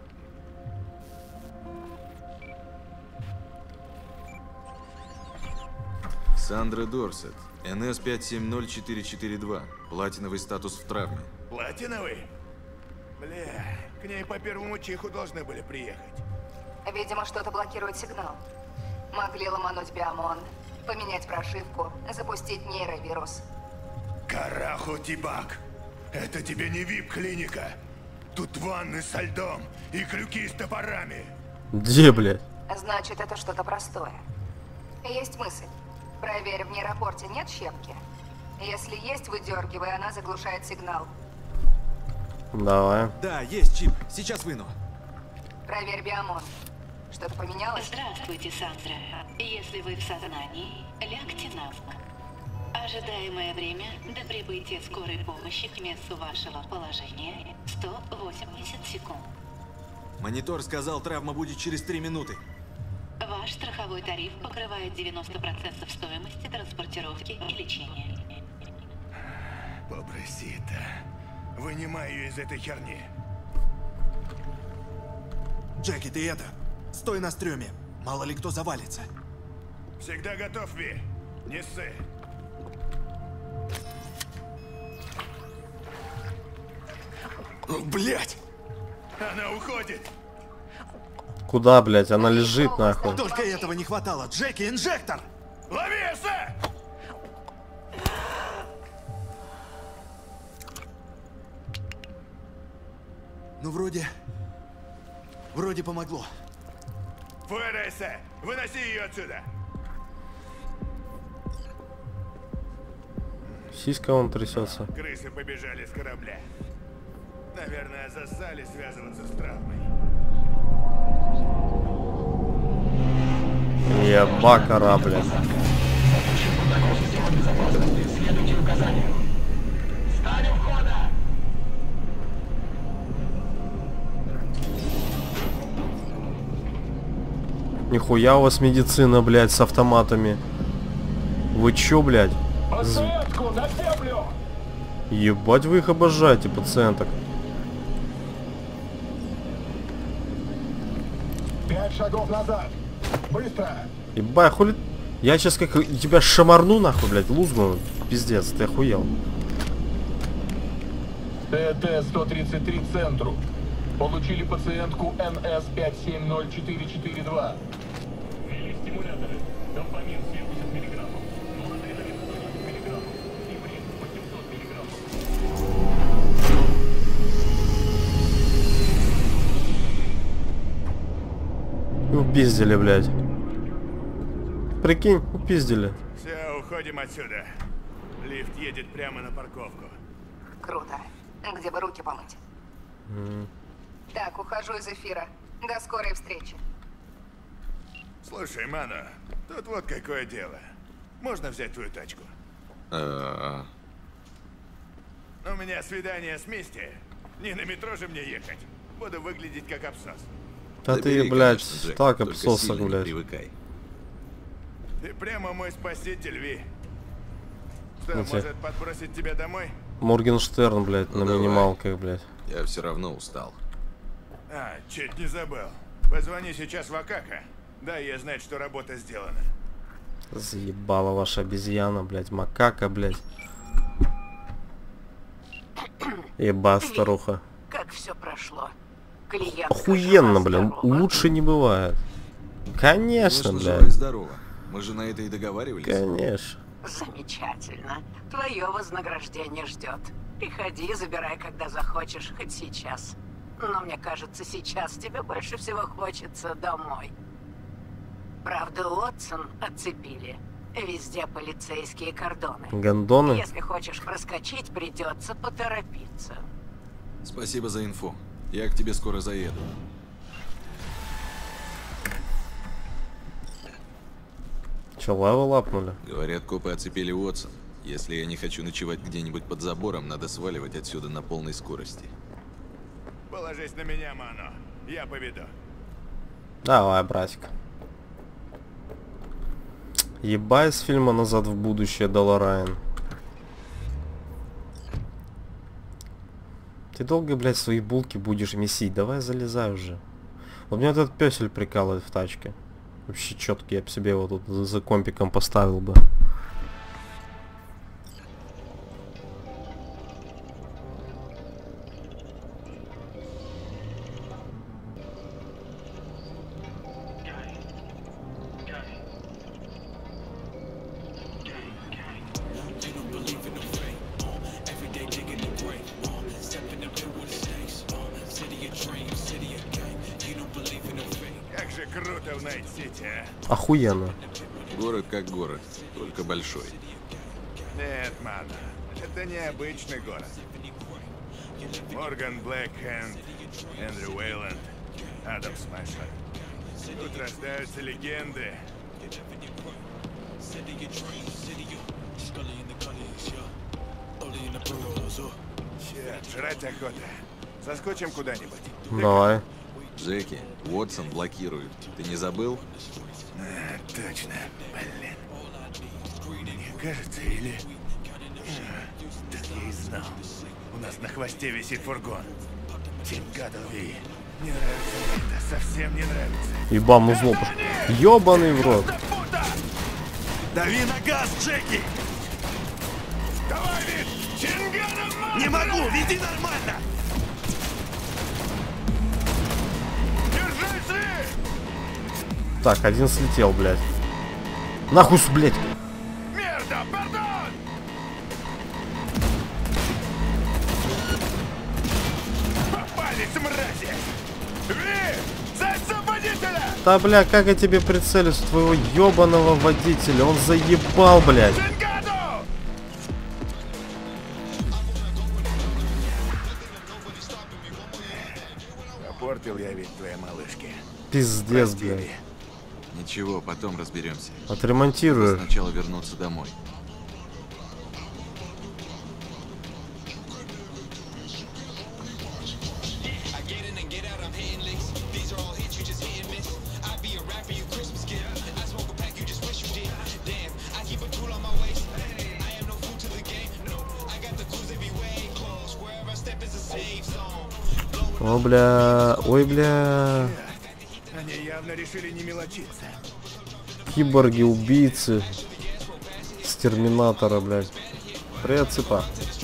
Сандра Дорсет, НС-570442. Платиновый статус в травме. Платиновый? Бля, к ней по первому чиху должны были приехать. Видимо, что-то блокирует сигнал. Могли ломануть биомон, поменять прошивку, запустить нейровирус. Караху, Тибак! Это тебе не вип-клиника! Тут ванны со льдом и крюки с топорами! Где, блядь? Значит, это что-то простое. Есть мысль. Проверь, в нейропорте нет щепки. Если есть, выдергивай, она заглушает сигнал. Давай. Да, есть чип. Сейчас выну. Проверь биомон. Что-то поменялось? Здравствуйте, Сандра. Если вы в сознании, лягте на бок. Ожидаемое время до прибытия скорой помощи к месту вашего положения 180 секунд. Монитор сказал, травма будет через 3 минуты. Ваш страховой тариф покрывает 90% стоимости транспортировки и лечения. Побросита. Вынимай ее из этой херни. Джеки, ты это? Стой на стрёме. Мало ли кто завалится. Всегда готов, Ви. Не ссы. Блять! Она уходит. Куда, блядь? Она лежит, нахуй. Только этого не хватало. Джеки, инжектор! Лови, Эссе! Ну, вроде помогло. Фуэра, Эссе! Выноси ее отсюда! Сиська он трясется. Крысы побежали с корабля. Наверное, засали связываться с травмой. Еба корабля. Нихуя у вас медицина, блядь, с автоматами. Вы чё, блядь? Пациентку на землю! Ебать, вы их обожаете, пациенток. 5 шагов назад! Быстро! Ебать, хули... Я сейчас как тебя шамарну, нахуй, блядь, лузгну. Пиздец, ты охуел. ТТ-133 центру. Получили пациентку НС-570442. Ввели стимуляторы. Допамин 70 миллиграммов. Норадреналин 110 миллиграммов. Ибрид 800 миллиграммов. Упиздили, блядь. Прикинь, упиздили. Все, уходим отсюда. Лифт едет прямо на парковку. Круто. Где бы руки помыть? Так, ухожу из эфира. До скорой встречи. Слушай, Мано, тут вот какое дело. Можно взять твою тачку? У меня свидание с Мисти. Не на метро же мне ехать. Буду выглядеть как абсос. Да ты, блядь, так абсосок, блядь. Привыкай. Ты прямо мой спаситель, Ви. Что, Знаете, может подбросить тебя домой? Моргенштерн, блядь, на давай. минималках, блядь. Я все равно устал. А, чуть не забыл. Позвони сейчас в Акака. Дай ей знать, что работа сделана. Заебала ваша обезьяна, блядь, макака, блядь. Еба, старуха. Как все прошло? Клиент Охуенно, блядь, лучше не бывает. Конечно, жива и блядь. здорова. Мы же на это и договаривались. Конечно. Замечательно. Твое вознаграждение ждет. Приходи, забирай, когда захочешь, хоть сейчас. Но мне кажется, сейчас тебе больше всего хочется домой. Правда, Уотсон отцепили. Везде полицейские кордоны. Гондоны? Если хочешь проскочить, придется поторопиться. Спасибо за инфу. Я к тебе скоро заеду. Че, лавы лапнули? Говорят, копы оцепили Уотсон. Если я не хочу ночевать где-нибудь под забором, надо сваливать отсюда на полной скорости. Положись на меня, Мано. Я поведу. Давай, братик. Еба из фильма «Назад в будущее» дала Райан. Ты долго, блядь, свои булки будешь месить? Давай залезай уже. Вот меня этот пёсель прикалывает в тачке. Вообще четкий, я бы себе его тут за компиком поставил бы. Как же круто в Найт-Сити, а? Охуенно. Город как город. только большой. Нет, мама, это не обычный город. Морган Блэкхенд, Эндрю Уэйланд, Адам Смэшер. Тут рождаются легенды. Черт, жрать охота. Соскочим куда-нибудь. Давай. Джеки, Уотсон блокирует. Ты не забыл? А, точно. Блин. Мне кажется, или... Так я и знал. У нас на хвосте висит фургон. Тим Гадови. Не нравится мне это, совсем не нравится. Ебам узло пошел. Ёбаный в рот. Дави на газ, Джеки! Давай, Вит! Чингана! Не могу, веди нормально! Держись, Вит! Так, один слетел, блядь. Нахуй, блядь. Мерда, пардон! Попались, мрази! Ви! Зайца водителя! Да, бля, как я тебе прицелюсь в твоего ёбаного водителя? Он заебал, блядь. Чингаду! Попортил я вид твоей малышки. Пиздец, Прости, блядь. Ви. Ничего, потом разберемся. Отремонтирую. Сначала вернуться домой. О, бля. Ой, бля. Они явно решили не мелочиться. Киборги, убийцы. С Терминатора, блядь. Привет, цыпа.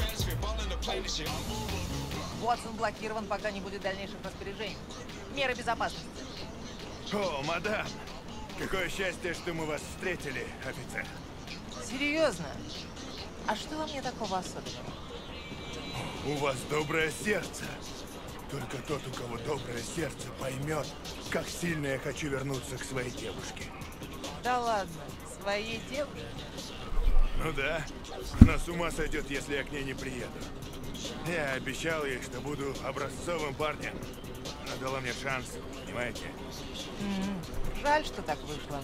Уотсон блокирован, пока не будет дальнейших распоряжений. Меры безопасности. О, мадам! Какое счастье, что мы вас встретили, офицер. Серьезно? А что во мне такого особенного? У вас доброе сердце. Только тот, у кого доброе сердце, поймет, как сильно я хочу вернуться к своей девушке. Да ладно, своей девушке? Ну да. Она с ума сойдет, если я к ней не приеду. Я обещал ей, что буду образцовым парнем. Она дала мне шанс, понимаете? Жаль, что так вышло.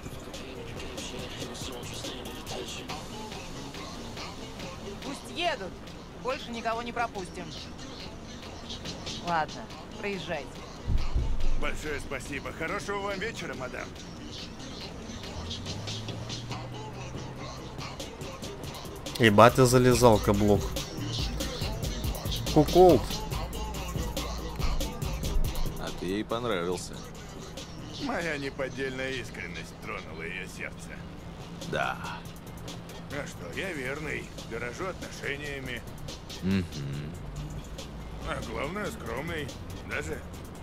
Пусть едут. Больше никого не пропустим. Ладно, проезжайте. Большое спасибо. Хорошего вам вечера, мадам. Ебать, ты залезал, каблук. Кукол. А ты ей понравился. Моя неподдельная искренность тронула ее сердце. Да. А что, я верный, дорожу отношениями. А главное, скромный. Даже.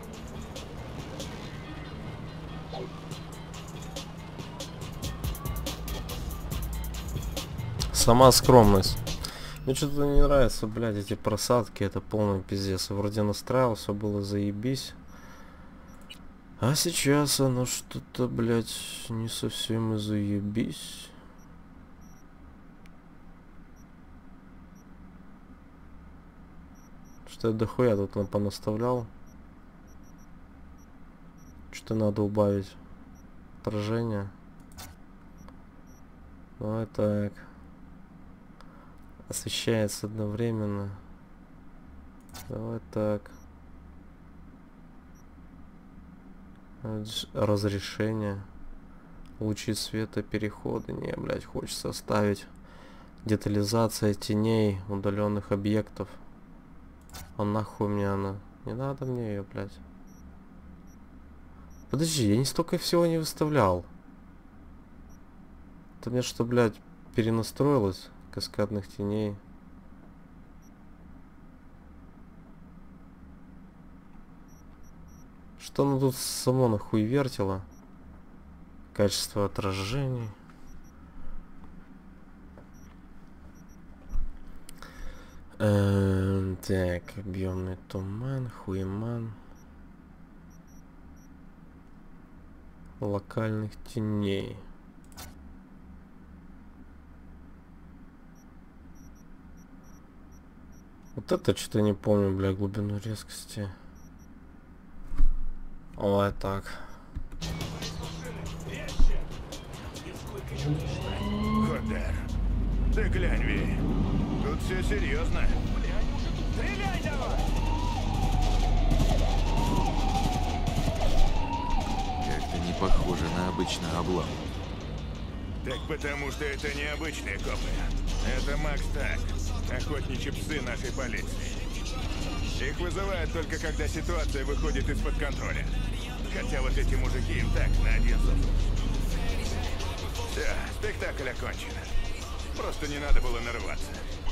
Сама скромность. Мне что-то не нравится, блядь, эти просадки, это полный пиздец. Вроде настраивал, все было заебись. А сейчас оно что-то, блядь, не совсем и заебись. Что я дохуя тут нам понаставлял. Что надо убавить отражение. Давай так. Освещается одновременно. Давай так. Разрешение. Лучи света, переходы. Не, блядь, хочется оставить. Детализация теней удаленных объектов. А нахуй мне она? Не надо мне ее, блядь. Подожди, я не столько всего не выставлял. Это мне что, блядь, перенастроилось? Каскадных теней. Что оно тут само нахуй вертело? Качество отражений. Так, объемный туман, хуеман. Локальных теней. Вот это что-то не помню, бля, глубину резкости. Вот так. Ходер, ты глянь, Ви. Тут все серьезно. Стреляй давай! Как-то не похоже на обычную облаву. Так потому что это не обычные копы. Это Макс Так, охотничьи псы нашей полиции. Их вызывают только когда ситуация выходит из-под контроля. Хотя вот эти мужики им так на один зуб. Все, спектакль окончен. Просто не надо было нарываться.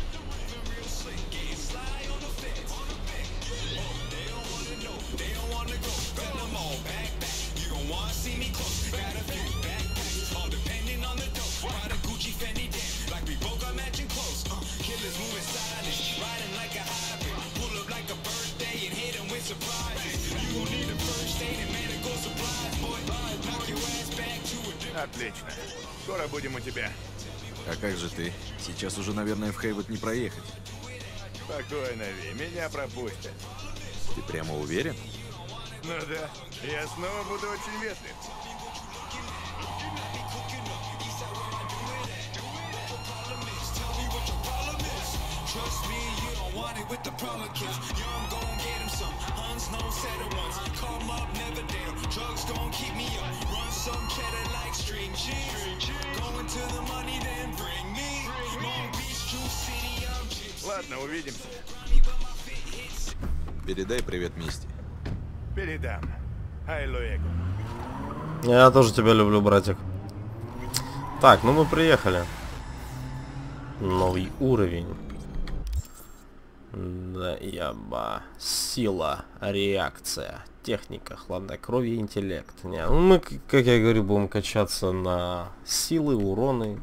Отлично. Скоро будем у тебя. А как же ты? Сейчас уже, наверное, в Хейвот не проехать. Спокойно, Ви, меня пропустят. Ты прямо уверен? Ну да, я снова буду очень вежлив. Ладно, увидимся. Передай привет Мисти. Передам. Ай, Луэго. Я тоже тебя люблю, братик. Так, ну мы приехали. Новый уровень. Да, яба. Сила, реакция, техника, хладнокровие, интеллект. Не, ну мы, как я говорю, будем качаться на силы, уроны.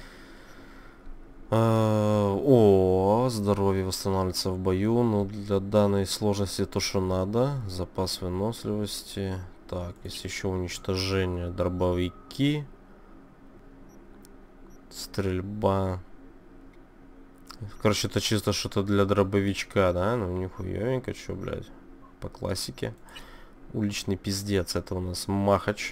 О, здоровье восстанавливается в бою. Ну, для данной сложности то, что надо. Запас выносливости. Так, есть еще уничтожение. Дробовики. Стрельба. Короче, это чисто что-то для дробовичка, да? Ну, нихуевенько, что, блядь. По классике. Уличный пиздец. Это у нас махач.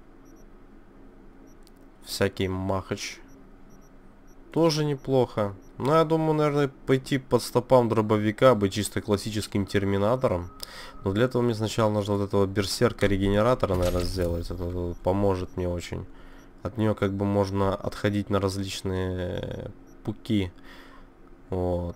Всякий махач. Тоже неплохо. Но я думаю, наверное, пойти под стопам дробовика, быть чисто классическим терминатором. Но для этого мне сначала нужно вот этого берсерка-регенератора, наверное, сделать. Это поможет мне очень. От нее как бы можно отходить на различные пуки. Вот.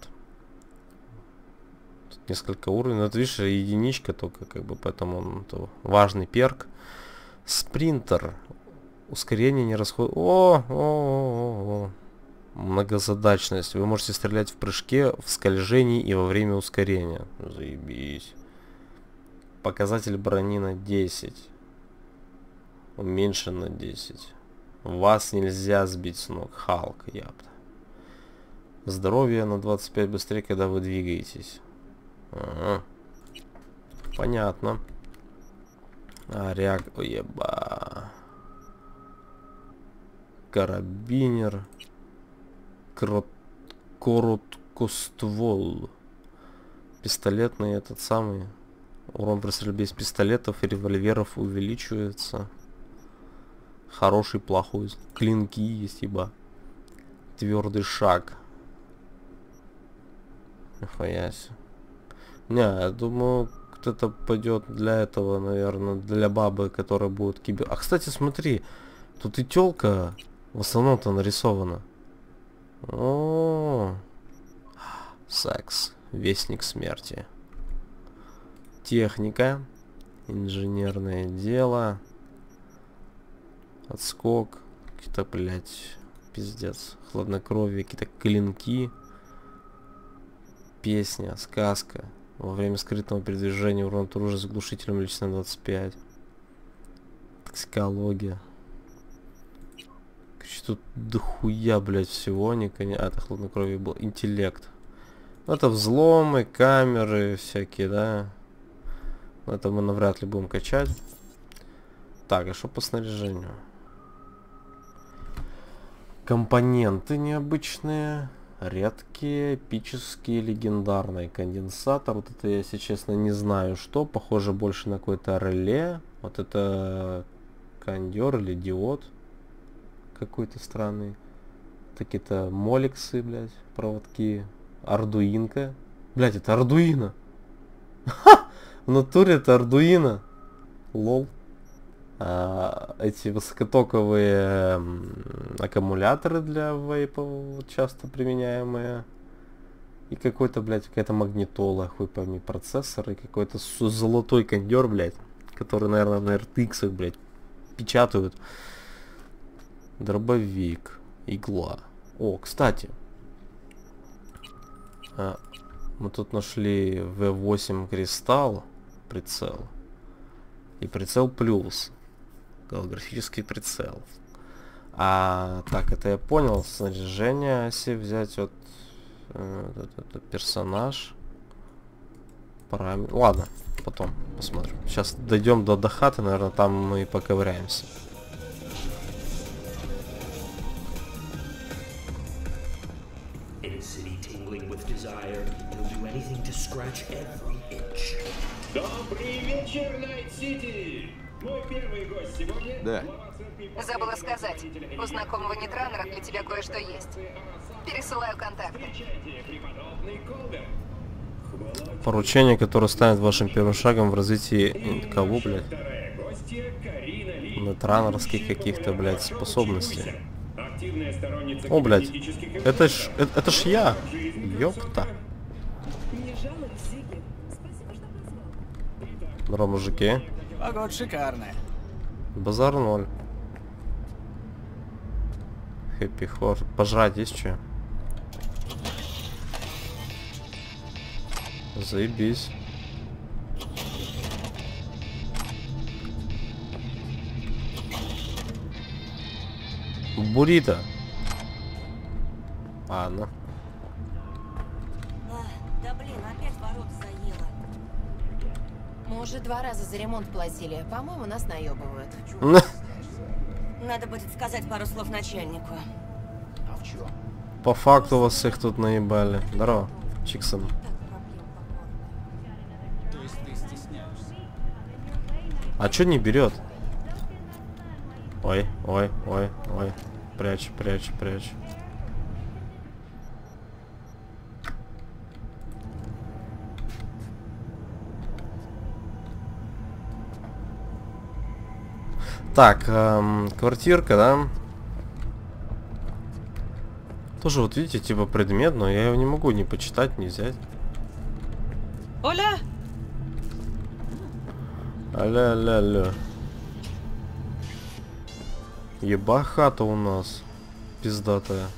Тут несколько уровней. Вот видишь, единичка только, как бы, поэтому он важный перк. Спринтер. Ускорение не расходит. О. Многозадачность. Вы можете стрелять в прыжке, в скольжении и во время ускорения. Заебись. Показатель брони на 10. Уменьшен на 10. Вас нельзя сбить с ног. Халк, япта. Здоровье на 25 быстрее, когда вы двигаетесь. Ага. Понятно. Ой, еба. Карабинер. Короткоствол. Пистолетный этот самый. Урон при стрельбе из пистолетов и револьверов увеличивается. Хороший, плохой. Клинки есть, ибо. Твердый шаг. Нихуя себе. Не, я думаю, кто-то пойдет для этого, наверное, для бабы, которая будет кибер. А, кстати, смотри, тут и тёлка в основном-то нарисована. О, секс, вестник смерти. Техника, инженерное дело, отскок, какие-то, блять, пиздец, хладнокровие, какие-то клинки, песня, сказка. Во время скрытного передвижения урон от оружия с глушителем лично 25. Токсикология. Тут дохуя, блядь, всего. Это хладнокровие был. Интеллект. Это взломы, камеры всякие, да. Это мы навряд ли будем качать. Так, а что по снаряжению? Компоненты необычные. Редкие, эпические, легендарные. Конденсатор. Вот это я, если честно, не знаю что. Похоже больше на какое-то реле. Вот это кондер или диод. Какой-то странный. Такие-то моликсы, блядь, проводки. Ардуинка. Блядь, это Ардуино. Ха! В натуре это Ардуино. Лол. Эти высокотоковые аккумуляторы для вейпов часто применяемые. И какой-то, блядь, какая-то магнитола, хуй пойми, процессор. И какой-то золотой кондер, блядь, который, наверное, на RTX, блядь, печатают. Дробовик. Игла. О, кстати. Мы тут нашли V8 кристалл. Прицел. И прицел плюс. Голографический прицел. Так, это я понял. Снаряжение, если взять вот персонаж. Ладно, потом посмотрим. Сейчас дойдем до хаты, наверное, там мы и поковыряемся. Добрый вечер, Найт-Сити! Мой первый гость сегодня... Да. Забыла сказать. У знакомого нетранера для тебя кое-что есть. Пересылаю контакты. Поручение, которое станет вашим первым шагом в развитии кого, блядь? Нетранерских каких-то, блядь, способностей. О, блядь. Это ж я. Ёпта. Здорово, мужики. Погода шикарная. Базар 0. Хэппи хор. Пожрать есть что? Заебись. Буррито. Ладно. Да блин, опять ворот заело. Мы уже 2 раза за ремонт платили. По-моему, нас наебывают. Надо будет сказать пару слов начальнику. А в чём? По факту вас всех тут наебали. Здорово, Чиксон. То есть ты стесняешься? А чё не берет? Ой, ой, ой, ой. Прячь, прячь, прячь. Так, квартирка, да? Тоже вот видите, типа предмет, но я его не могу ни почитать, ни взять. Оля! Аля-ля-ля. Еба хата у нас. Пиздатая.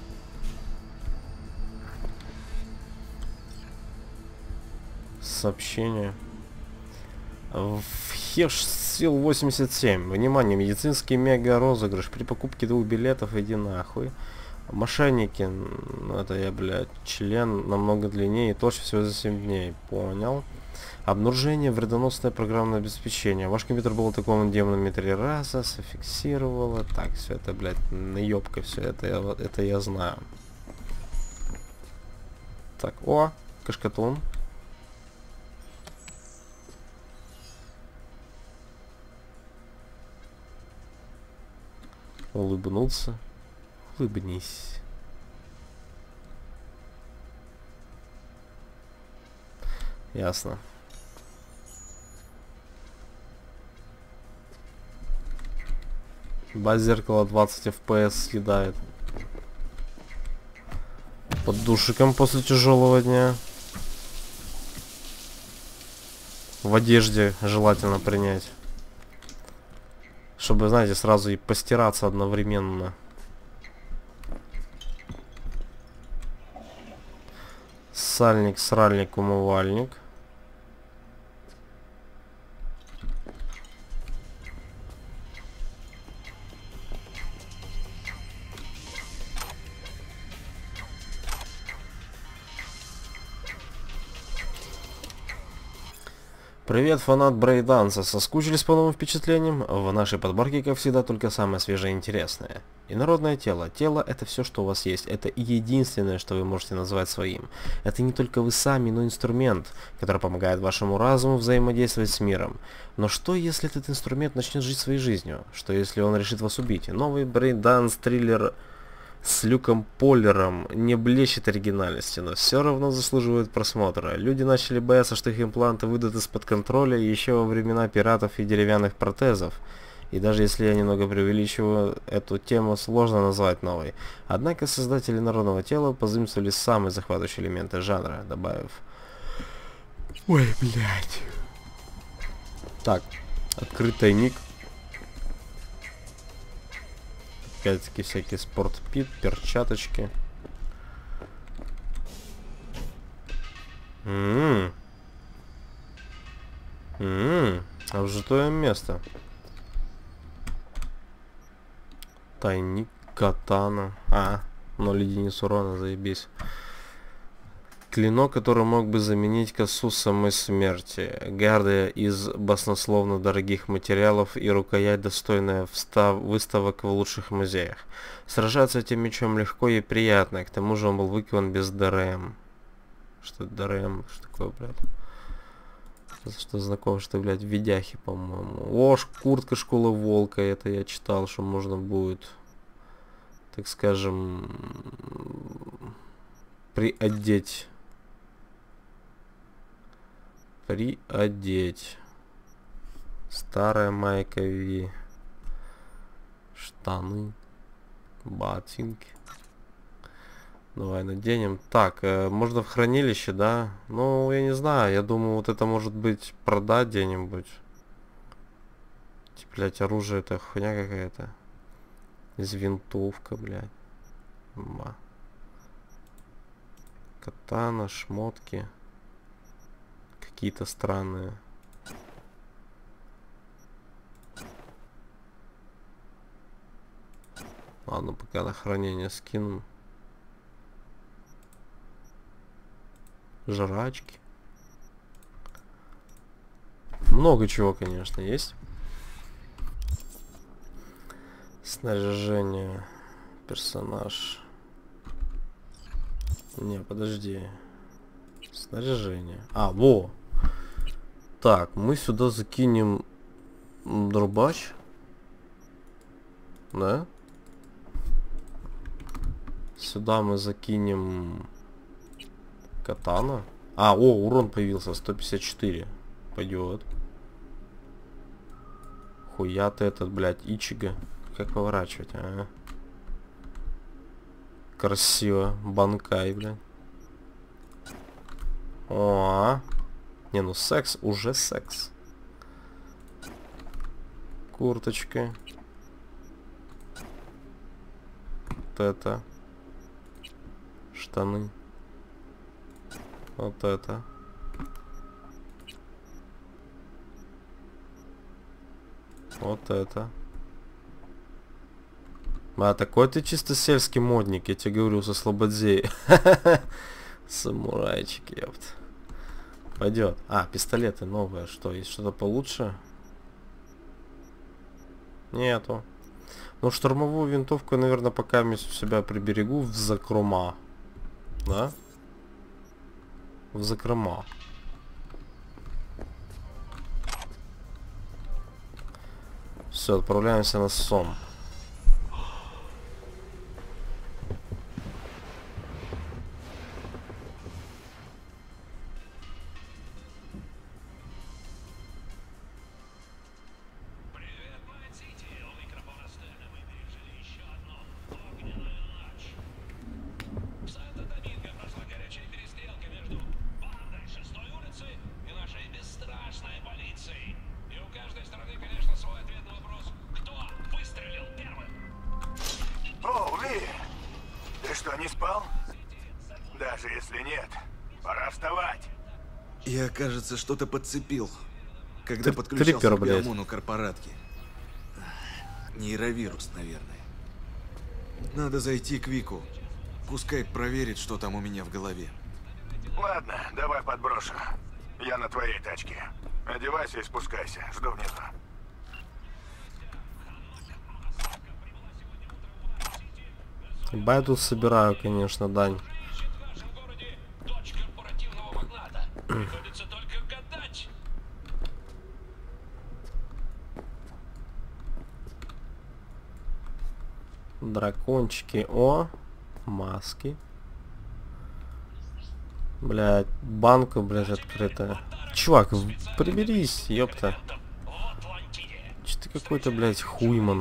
Сообщение. В Хеш сил 87. Внимание, медицинский мега розыгрыш. При покупке 2 билетов иди нахуй. Мошенники. Ну, это я, блядь, член намного длиннее и точно всего за 7 дней. Понял. Обнаружение вредоносное программное обеспечение. Ваш компьютер был атакован демонами 3 раза. Зафиксировало. Так, все это, блядь, наебка. Все это я знаю. Так, о, кашкатун. Улыбнуться. Улыбнись. Ясно. Баз зеркала 20 FPS съедает. Под душиком после тяжелого дня. В одежде желательно принять. Чтобы, знаете, сразу и постираться одновременно. Сальник, сральник, умывальник. Привет, фанат брейкданса. Соскучились по новым впечатлениям? В нашей подборке, как всегда, только самое свежее и интересное. Инородное тело. Тело — это все, что у вас есть. Это единственное, что вы можете назвать своим. Это не только вы сами, но инструмент, который помогает вашему разуму взаимодействовать с миром. Но что, если этот инструмент начнет жить своей жизнью? Что, если он решит вас убить? Новый брейкданс-триллер с Люком Поллером не блещет оригинальностью, но все равно заслуживает просмотра. Люди начали бояться, что их импланты выйдут из-под контроля еще во времена пиратов и деревянных протезов. И даже если я немного преувеличиваю, эту тему сложно назвать новой. Однако создатели народного тела позаимствовали самые захватывающие элементы жанра, добавив... Ой, блядь. Так, открыть тайник. Опять-таки всякие спортпит, перчаточки. Обжитое место. Тайник, катана. Но леденец урона, заебись. Клинок, который мог бы заменить косу самой смерти. Гарды из баснословно дорогих материалов и рукоять, достойная выставок в лучших музеях. Сражаться этим мечом легко и приятно, к тому же он был выкован без ДРМ. Что это ДРМ? Что такое, блядь? Что знакомо, что, блядь, в видяхе, по-моему. О, куртка школы волка, это я читал, что можно будет, так скажем, приодеть. Старая майка Ви. Штаны. Ботинки. Давай наденем. Так, можно в хранилище, да? Ну, я не знаю. Я думаю, вот это может быть продать где-нибудь. Типа, блядь, оружие это хуйня какая-то. Из винтовка, блядь. Катана, шмотки. Какие-то странные. Ладно, пока на хранение скину. Жрачки. Много чего, конечно, есть. Снаряжение. Персонаж. Не, подожди. Снаряжение. Во! Так, мы сюда закинем дробач. Да? Сюда мы закинем катана. Урон появился, 154. Пойдет. Хуя ты этот, блядь, Ичиго. Как поворачивать, Красиво. Банкай, блядь. Не, ну секс, уже секс. Курточка. Вот это. Штаны. Вот это. Вот это. Такой ты чисто сельский модник, я тебе говорю, со слободзей. Самурайчик, ёпт. Пойдет. Пистолеты новые. Что, есть что-то получше? Нету. Ну, штурмовую винтовку я, наверное, пока у себя приберегу в закрома. Да? В закрома. Все, отправляемся на сон. Не спал? Даже если нет, пора вставать. Я, кажется, что-то подцепил, когда подключался к гормону корпоратки. Нейровирус, наверное. Надо зайти к Вику. Пускай проверит, что там у меня в голове. Ладно, давай подброшу. Я на твоей тачке. Одевайся и спускайся. Жду внизу. Я тут собираю, конечно, дань. Дракончики. О, маски. Блядь, банка, блядь, открытая. Чувак, приберись, ёпта. Че ты какой-то, блядь, хуйман.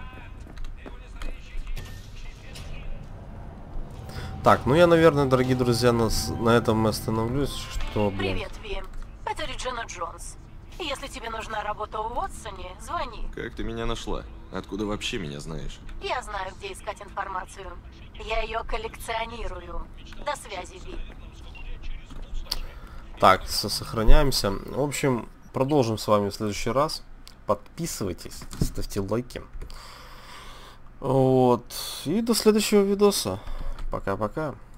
Так, ну я, наверное, дорогие друзья, на этом остановлюсь. Что, блядь? Привет, Вим. Это Реджина Джонс. Если тебе нужна работа в Уотсоне, звони. Как ты меня нашла? Откуда вообще меня знаешь? Я знаю, где искать информацию. Я ее коллекционирую. До связи, Вим. Так, сохраняемся. В общем, продолжим с вами в следующий раз. Подписывайтесь, ставьте лайки. Вот. И до следующего видоса. Пока-пока.